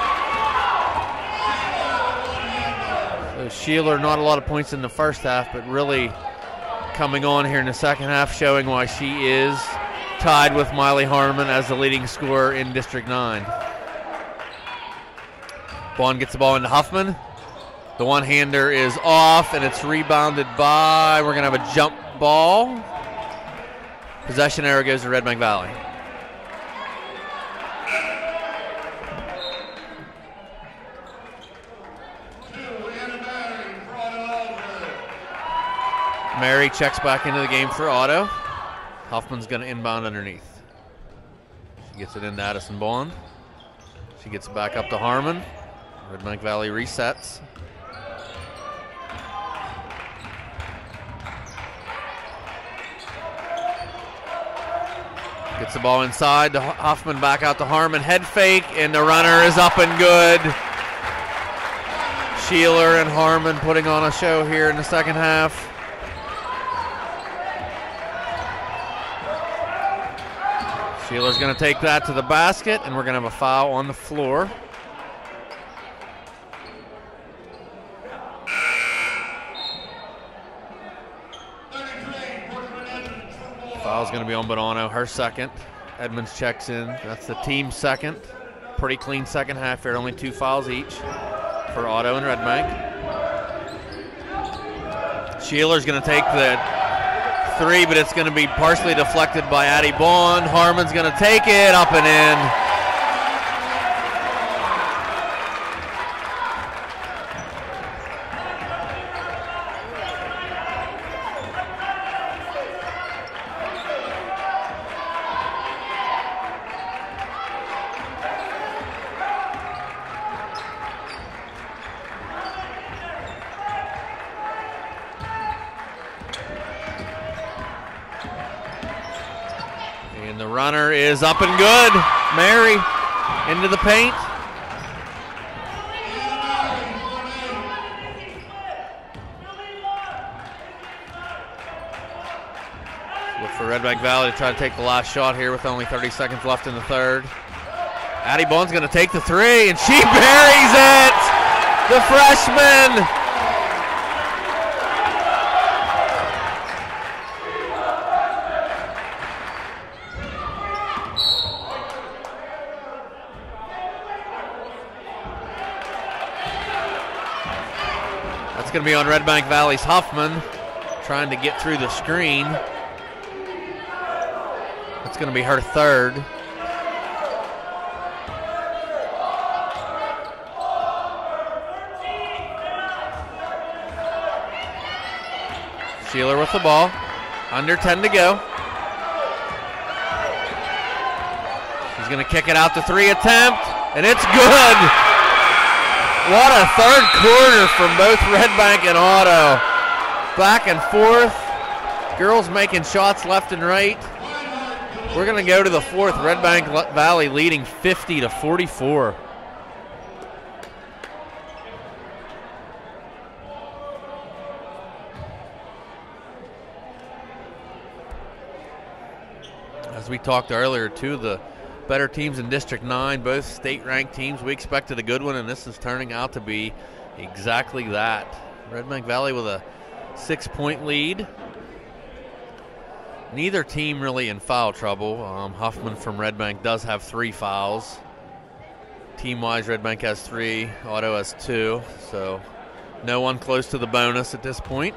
So Sheeler, not a lot of points in the first half, but really coming on here in the second half, showing why she is tied with Miley Harmon as the leading scorer in District nine. Bond gets the ball into Huffman. The one-hander is off, and it's rebounded by, we're going to have a jump ball. Possession error goes to Red Bank Valley. Mary checks back into the game for Otto. Huffman's going to inbound underneath. She gets it into Addison Bond. She gets it back up to Harmon. Red Bank Valley resets. Gets the ball inside to Huffman, back out to Harmon. Head fake, and the runner is up and good. Sheeler and Harmon putting on a show here in the second half. Sheeler's going to take that to the basket, and we're going to have a foul on the floor. Foul's going to be on Bonanno, her second. Edmonds checks in. That's the team's second. Pretty clean second half here. Only two fouls each for Otto and Red Bank. Sheeler's going to take the three, but it's going to be partially deflected by Addie Bond. Harmon's going to take it up and in. The runner is up and good. Mary into the paint. Look for Red Bank Valley to try to take the last shot here with only thirty seconds left in the third. Addie Bond's going to take the three, and she buries it. The freshman. It's going to be on Red Bank Valley's Huffman, trying to get through the screen. It's going to be her third. Sheeler with the ball. Under ten to go. She's going to kick it out to three attempt, and it's good. What a third quarter from both Red Bank and Otto. Back and forth. Girls making shots left and right. We're going to go to the fourth. Red Bank Valley leading fifty to forty-four. As we talked earlier, too, the better teams in District nine, both state-ranked teams. We expected a good one, and this is turning out to be exactly that. Red Bank Valley with a six-point lead. Neither team really in foul trouble. Um, Huffman from Red Bank does have three fouls. Team-wise, Red Bank has three. Otto has two. So no one close to the bonus at this point.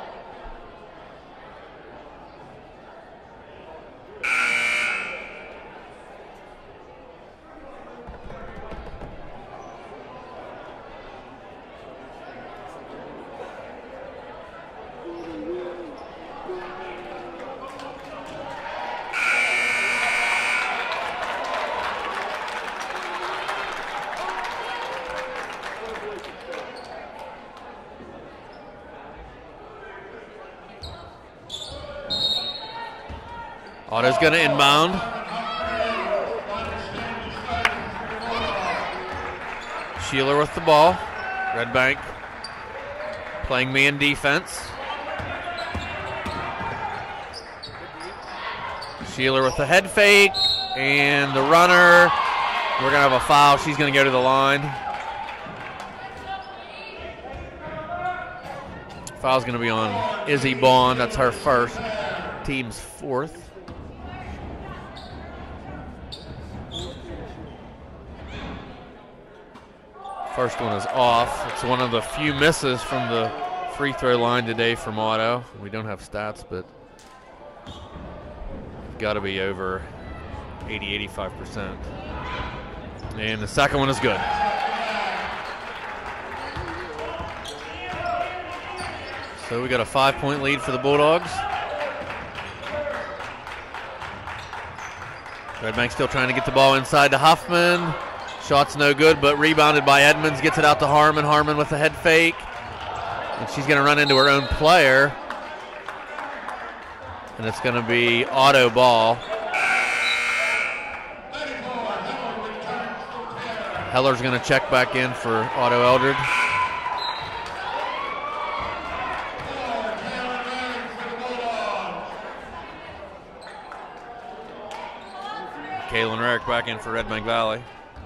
Otto's going to inbound. Sheeler with the ball. Red Bank playing man defense. Sheeler with the head fake, and the runner. We're going to have a foul. She's going to go to the line. Foul's going to be on Izzy Bond. That's her first. Team's fourth. First one is off. It's one of the few misses from the free throw line today from Otto. We don't have stats, but got to be over eighty, eighty-five percent. And the second one is good. So we got a five-point lead for the Bulldogs. Red Bank still trying to get the ball inside to Huffman. Shot's no good, but rebounded by Edmonds. Gets it out to Harmon. Harmon with a head fake. And she's going to run into her own player. And it's going to be Otto ball. Heller's going to check back in for Otto Eldred. Kaylin Rarick back in for Red Bank Valley.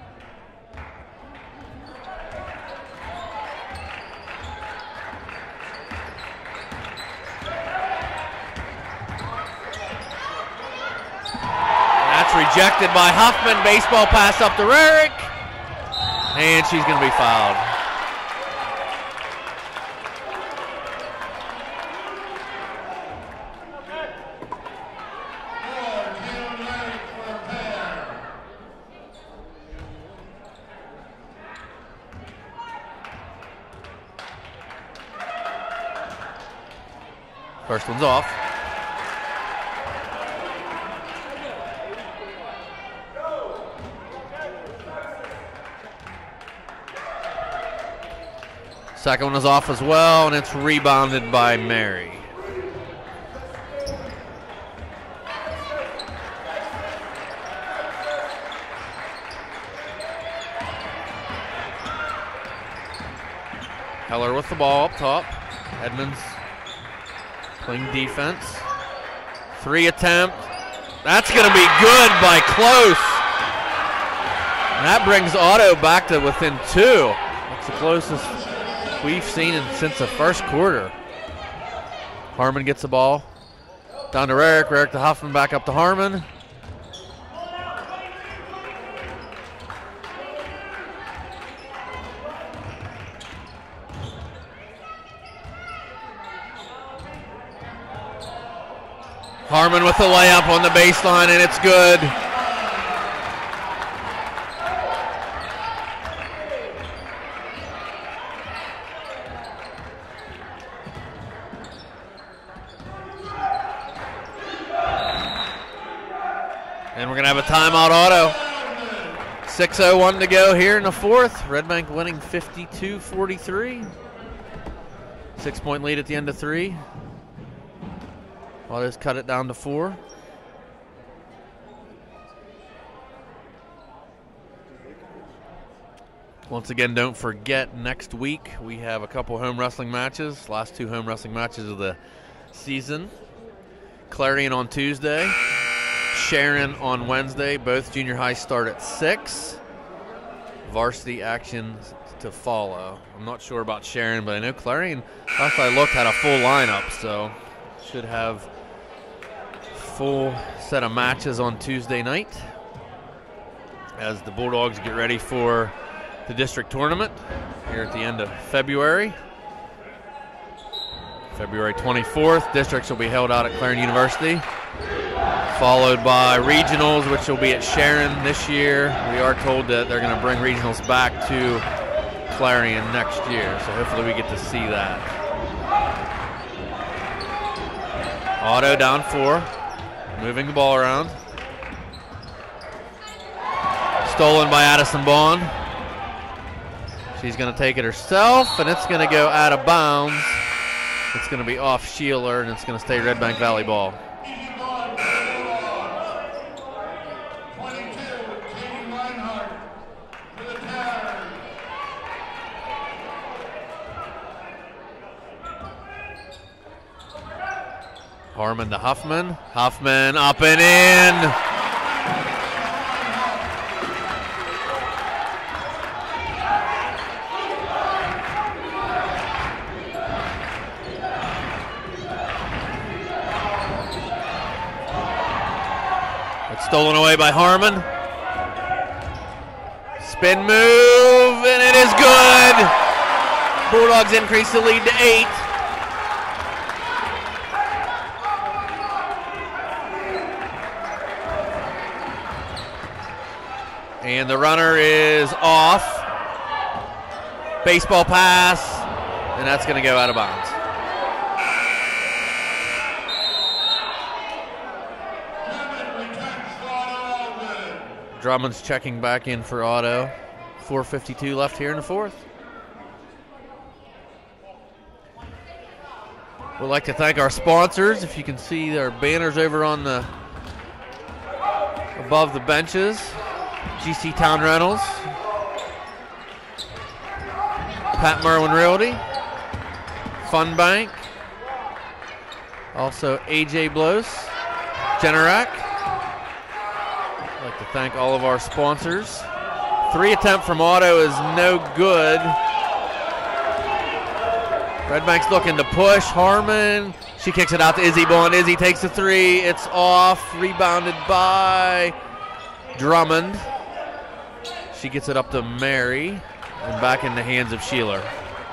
That's rejected by Huffman. Baseball pass up to Rarick. And she's going to be fouled. First one's off. Second one is off as well, and it's rebounded by Mary. Heller with the ball up top. Edmonds playing defense. Three attempt. That's going to be good by Close. And that brings Otto back to within two. That's the closest we've seen in, since the first quarter. Harmon gets the ball. Down to Rarick. Rarick to Huffman. Back up to Harmon. Harmon with the layup on the baseline, and it's good. And we're going to have a timeout, Otto. six oh one to go here in the fourth. Red Bank winning fifty-two forty-three. Six-point lead at the end of three. Otto's cut it down to four. Once again, don't forget, next week we have a couple home wrestling matches. Last two home wrestling matches of the season. Clarion on Tuesday. Sharon on Wednesday. Both junior high start at six. Varsity action to follow. I'm not sure about Sharon, but I know Clarion, last I looked, had a full lineup, so should have full set of matches on Tuesday night as the Bulldogs get ready for the district tournament here at the end of February. February twenty-fourth, districts will be held out at Clarion University, followed by regionals, which will be at Sharon this year. We are told that they're going to bring regionals back to Clarion next year, so hopefully we get to see that. Otto down four. Moving the ball around. Stolen by Addison Bond. She's going to take it herself, and it's going to go out of bounds. It's going to be off Sheeler, and it's going to stay Red Bank Valley ball. Harmon to Huffman. Huffman up and in. It's stolen away by Harmon. Spin move. and it is good. Bulldogs increase the lead to eight. And the runner is off. Baseball pass, and that's going to go out of bounds. Drummond's checking back in for Otto. four fifty-two left here in the fourth. We'd like to thank our sponsors. If you can see our banners over on the above the benches. G C Town Rentals, Pat Merwin Realty, Fun Bank, also A J Blows, Generac. I'd like to thank all of our sponsors. Three attempt from Otto is no good. Red Bank's looking to push. Harmon, she kicks it out to Izzy Bond. Izzy takes the three. It's off. Rebounded by Drummond. She gets it up to Mary and back in the hands of Sheeler.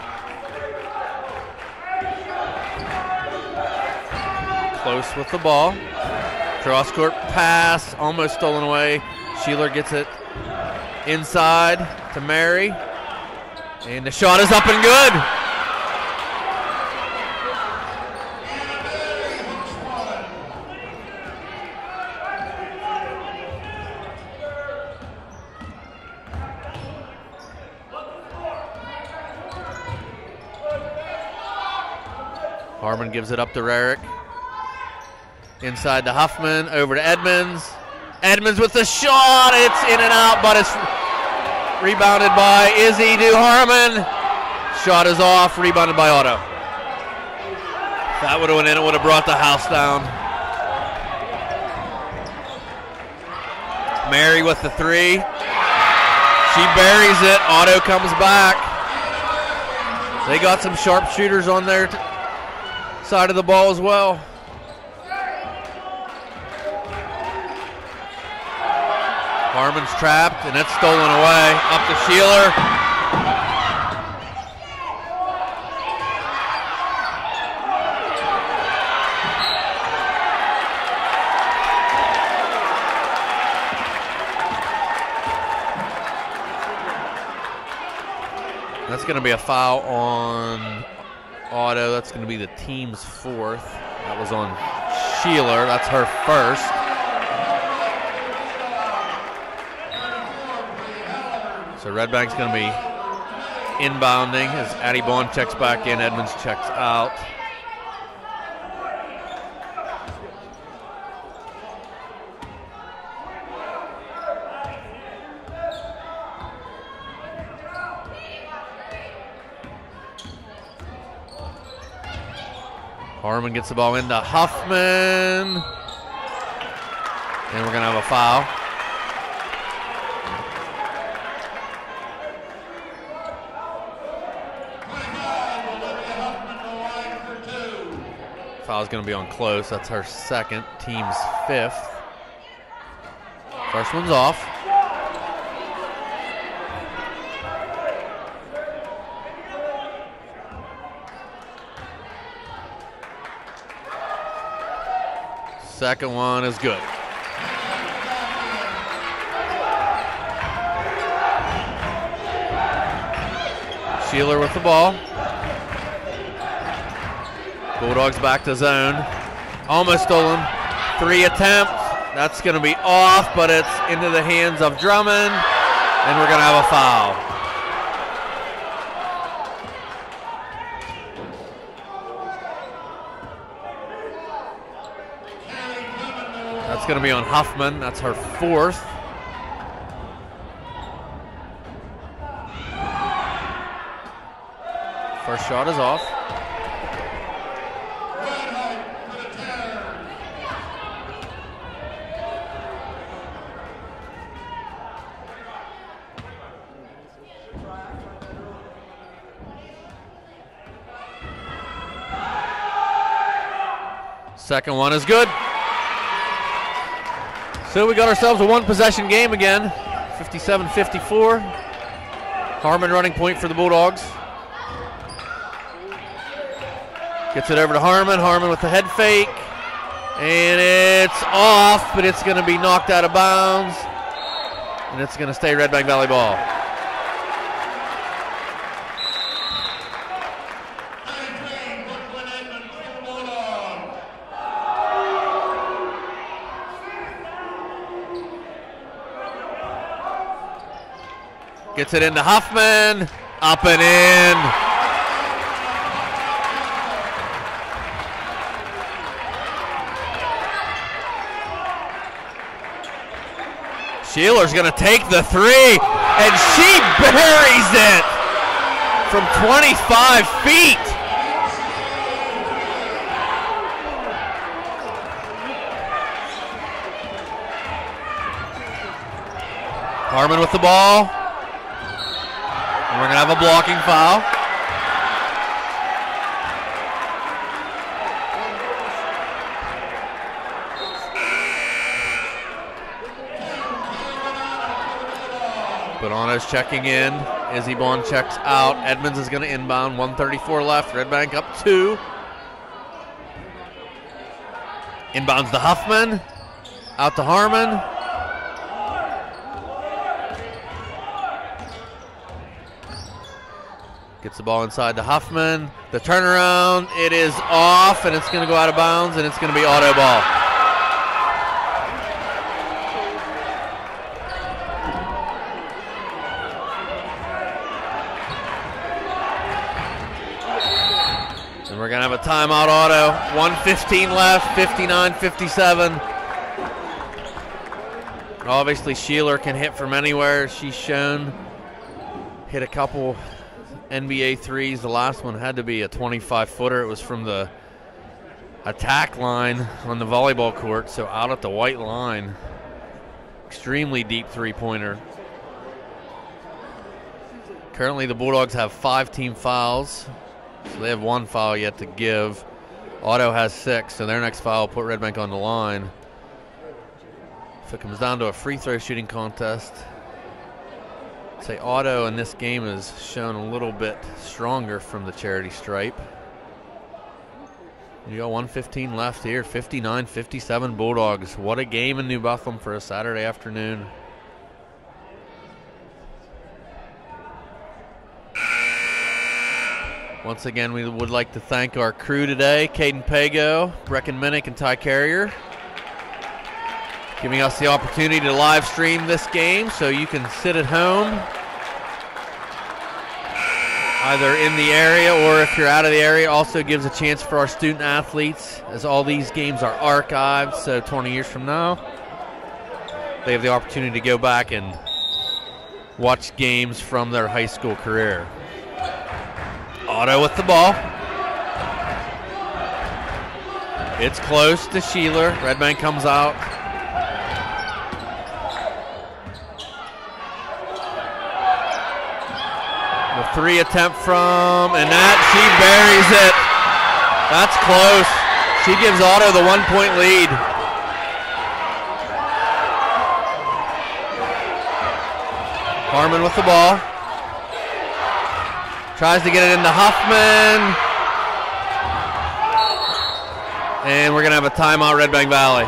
Close with the ball. Cross court pass, almost stolen away. Sheeler gets it inside to Mary. And the shot is up and good. Harmon gives it up to Rarick. Inside to Huffman, over to Edmonds. Edmonds with the shot. It's in and out, but it's rebounded by Izzy to Harmon. Shot is off, rebounded by Otto. If that would have went in, it would have brought the house down. Mary with the three. She buries it. Otto comes back. They got some sharpshooters on their side of the ball as well. Harmon's trapped, and it's stolen away. Up to Sheeler. That's going to be a foul on Otto. That's going to be the team's fourth. That was on Sheeler. That's her first. So Red Bank's going to be inbounding as Addie Bond checks back in, Edmonds checks out. Harmon gets the ball into Huffman. And we're going to have a foul. Foul's going to be on Close. That's her second, team's fifth. First one's off. Second one is good. Sheeler with the ball. Bulldogs back to zone. Almost stolen. Three attempts. That's going to be off, but it's into the hands of Drummond, and we're going to have a foul. That's going to be on Huffman. That's her fourth. First shot is off. Second one is good. So we got ourselves a one possession game again, fifty-seven fifty-four. Harmon running point for the Bulldogs. Gets it over to Harmon. Harmon with the head fake. And it's off, but it's going to be knocked out of bounds. And it's going to stay Red Bank Valley ball. Gets it into Huffman. Up and in. Sheeler's going to take the three, and she buries it from twenty-five feet. Harmon with the ball. And we're going to have a blocking foul. Bonanno's checking in. Izzy Bond checks out. Edmonds is going to inbound. one thirty-four left. Red Bank up two. Inbounds to Huffman. Out to Harmon. Gets the ball inside to Huffman. The turnaround. It is off, and it's going to go out of bounds, and it's going to be auto ball. We're going to have a timeout auto. one fifteen left, fifty-nine fifty-seven. Obviously, Sheeler can hit from anywhere. She's shown. Hit a couple N B A threes. The last one had to be a twenty-five footer. It was from the attack line on the volleyball court, so out at the white line. Extremely deep three-pointer. Currently, the Bulldogs have five team fouls. So they have one foul yet to give. Auto has six, so their next foul will put Red Bank on the line. If it comes down to a free throw shooting contest, I'd say Auto in this game has shown a little bit stronger from the charity stripe. You got one fifteen left here, fifty-nine fifty-seven Bulldogs. What a game in New Bethlehem for a Saturday afternoon. Once again, we would like to thank our crew today, Caden Pago, Brecken Minnick, and Ty Carrier, giving us the opportunity to live stream this game so you can sit at home, either in the area or if you're out of the area. Also gives a chance for our student athletes, as all these games are archived, so twenty years from now, they have the opportunity to go back and watch games from their high school career. Auto with the ball. It's close to Sheeler. Red Bank comes out. The three attempt from, and that, she buries it. That's close. She gives Auto the one point lead. Harmon with the ball. Tries to get it into Huffman. And we're going to have a timeout, Red Bank Valley.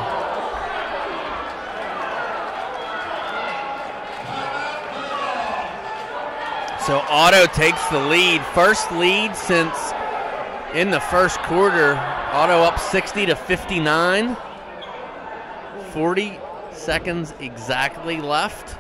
So Auto takes the lead. First lead since in the first quarter. Auto up sixty to fifty-nine. forty seconds exactly left.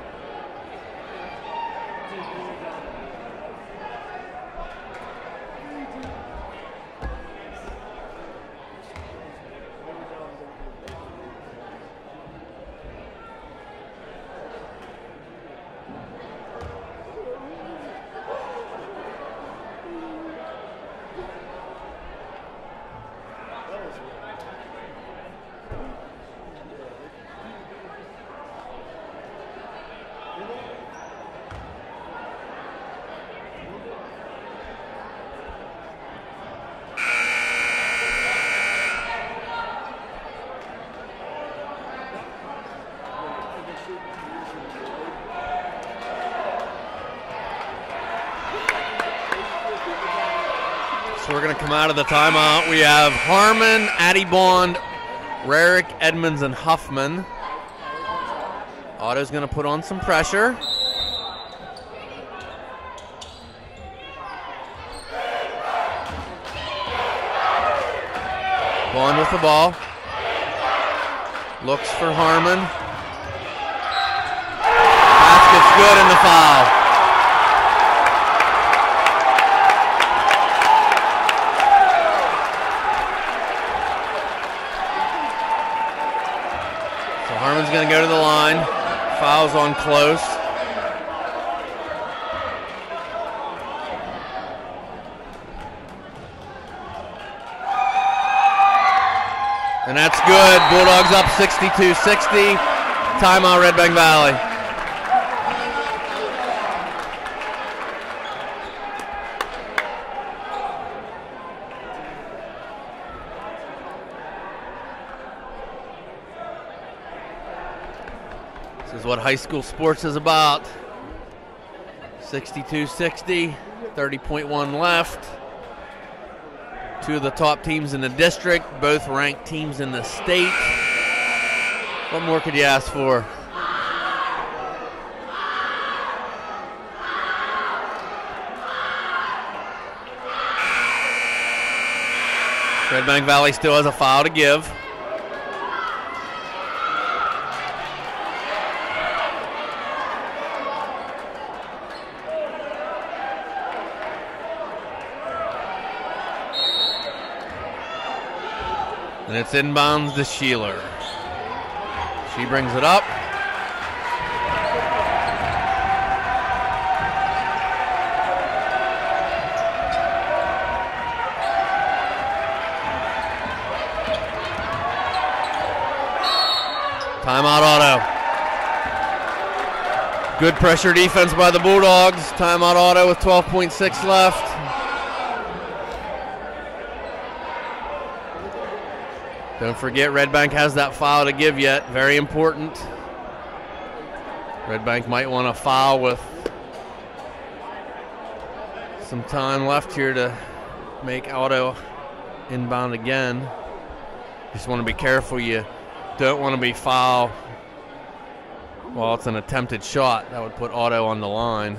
So we're going to come out of the timeout. We have Harmon, Addie Bond, Rarick, Edmonds, and Huffman. Otto's going to put on some pressure. Bond with the ball. Looks for Harmon. Basket's good and the foul. So Harmon's going to go to the line. Foul's on Close. And that's good. Bulldogs up sixty-two sixty. Timeout, Red Bank Valley. This is what high school sports is about. sixty-two sixty, thirty point one left. Two of the top teams in the district, both ranked teams in the state. What more could you ask for? Red Bank Valley still has a foul to give. And it's inbounds to Sheeler. She brings it up. Timeout, Otto. Good pressure defense by the Bulldogs. Timeout, Otto with twelve point six left. Don't forget, Red Bank has that foul to give yet. Very important. Red Bank might want to foul with some time left here to make Otto inbound again. Just want to be careful. You don't want to be foul while it's an attempted shot. That would put Otto on the line.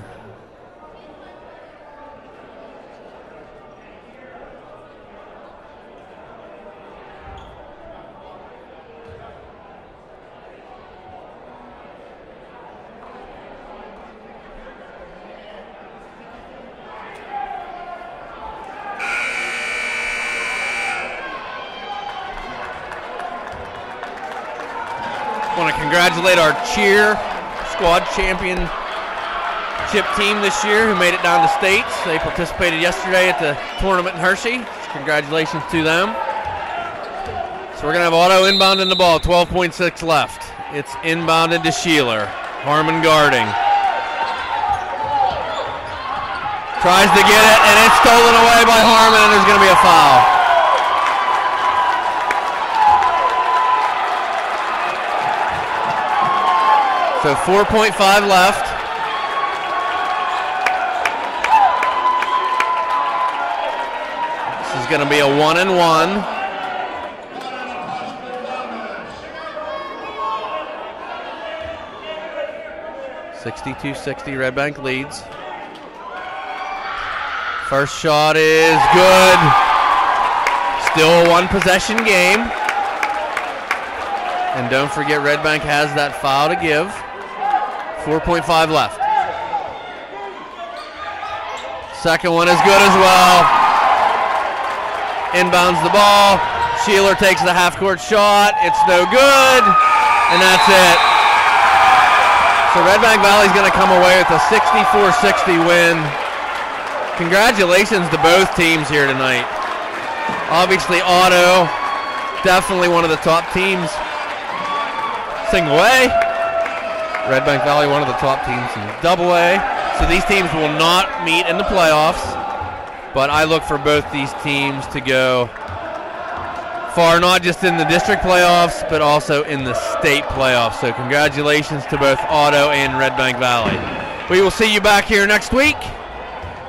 Want to congratulate our cheer squad championship team this year who made it down to states. They participated yesterday at the tournament in Hershey. Congratulations to them. So we're going to have Otto inbounding the ball, twelve point six left. It's inbounded to Sheeler. Harmon guarding. Tries to get it, and it's stolen away by Harmon, and there's going to be a foul. So four point five left. This is going to be a one and one. sixty-two sixty, Red Bank leads. First shot is good. Still a one possession game. And don't forget, Red Bank has that foul to give. four point five left. Second one is good as well. Inbounds the ball. Sheeler takes the half-court shot. It's no good. And that's it. So Red Bank Valley's going to come away with a sixty-four sixty win. Congratulations to both teams here tonight. Obviously, Otto, definitely one of the top teams. Single A. Red Bank Valley, one of the top teams in double A. So these teams will not meet in the playoffs, but I look for both these teams to go far, not just in the district playoffs, but also in the state playoffs. So congratulations to both Otto and Red Bank Valley. We will see you back here next week.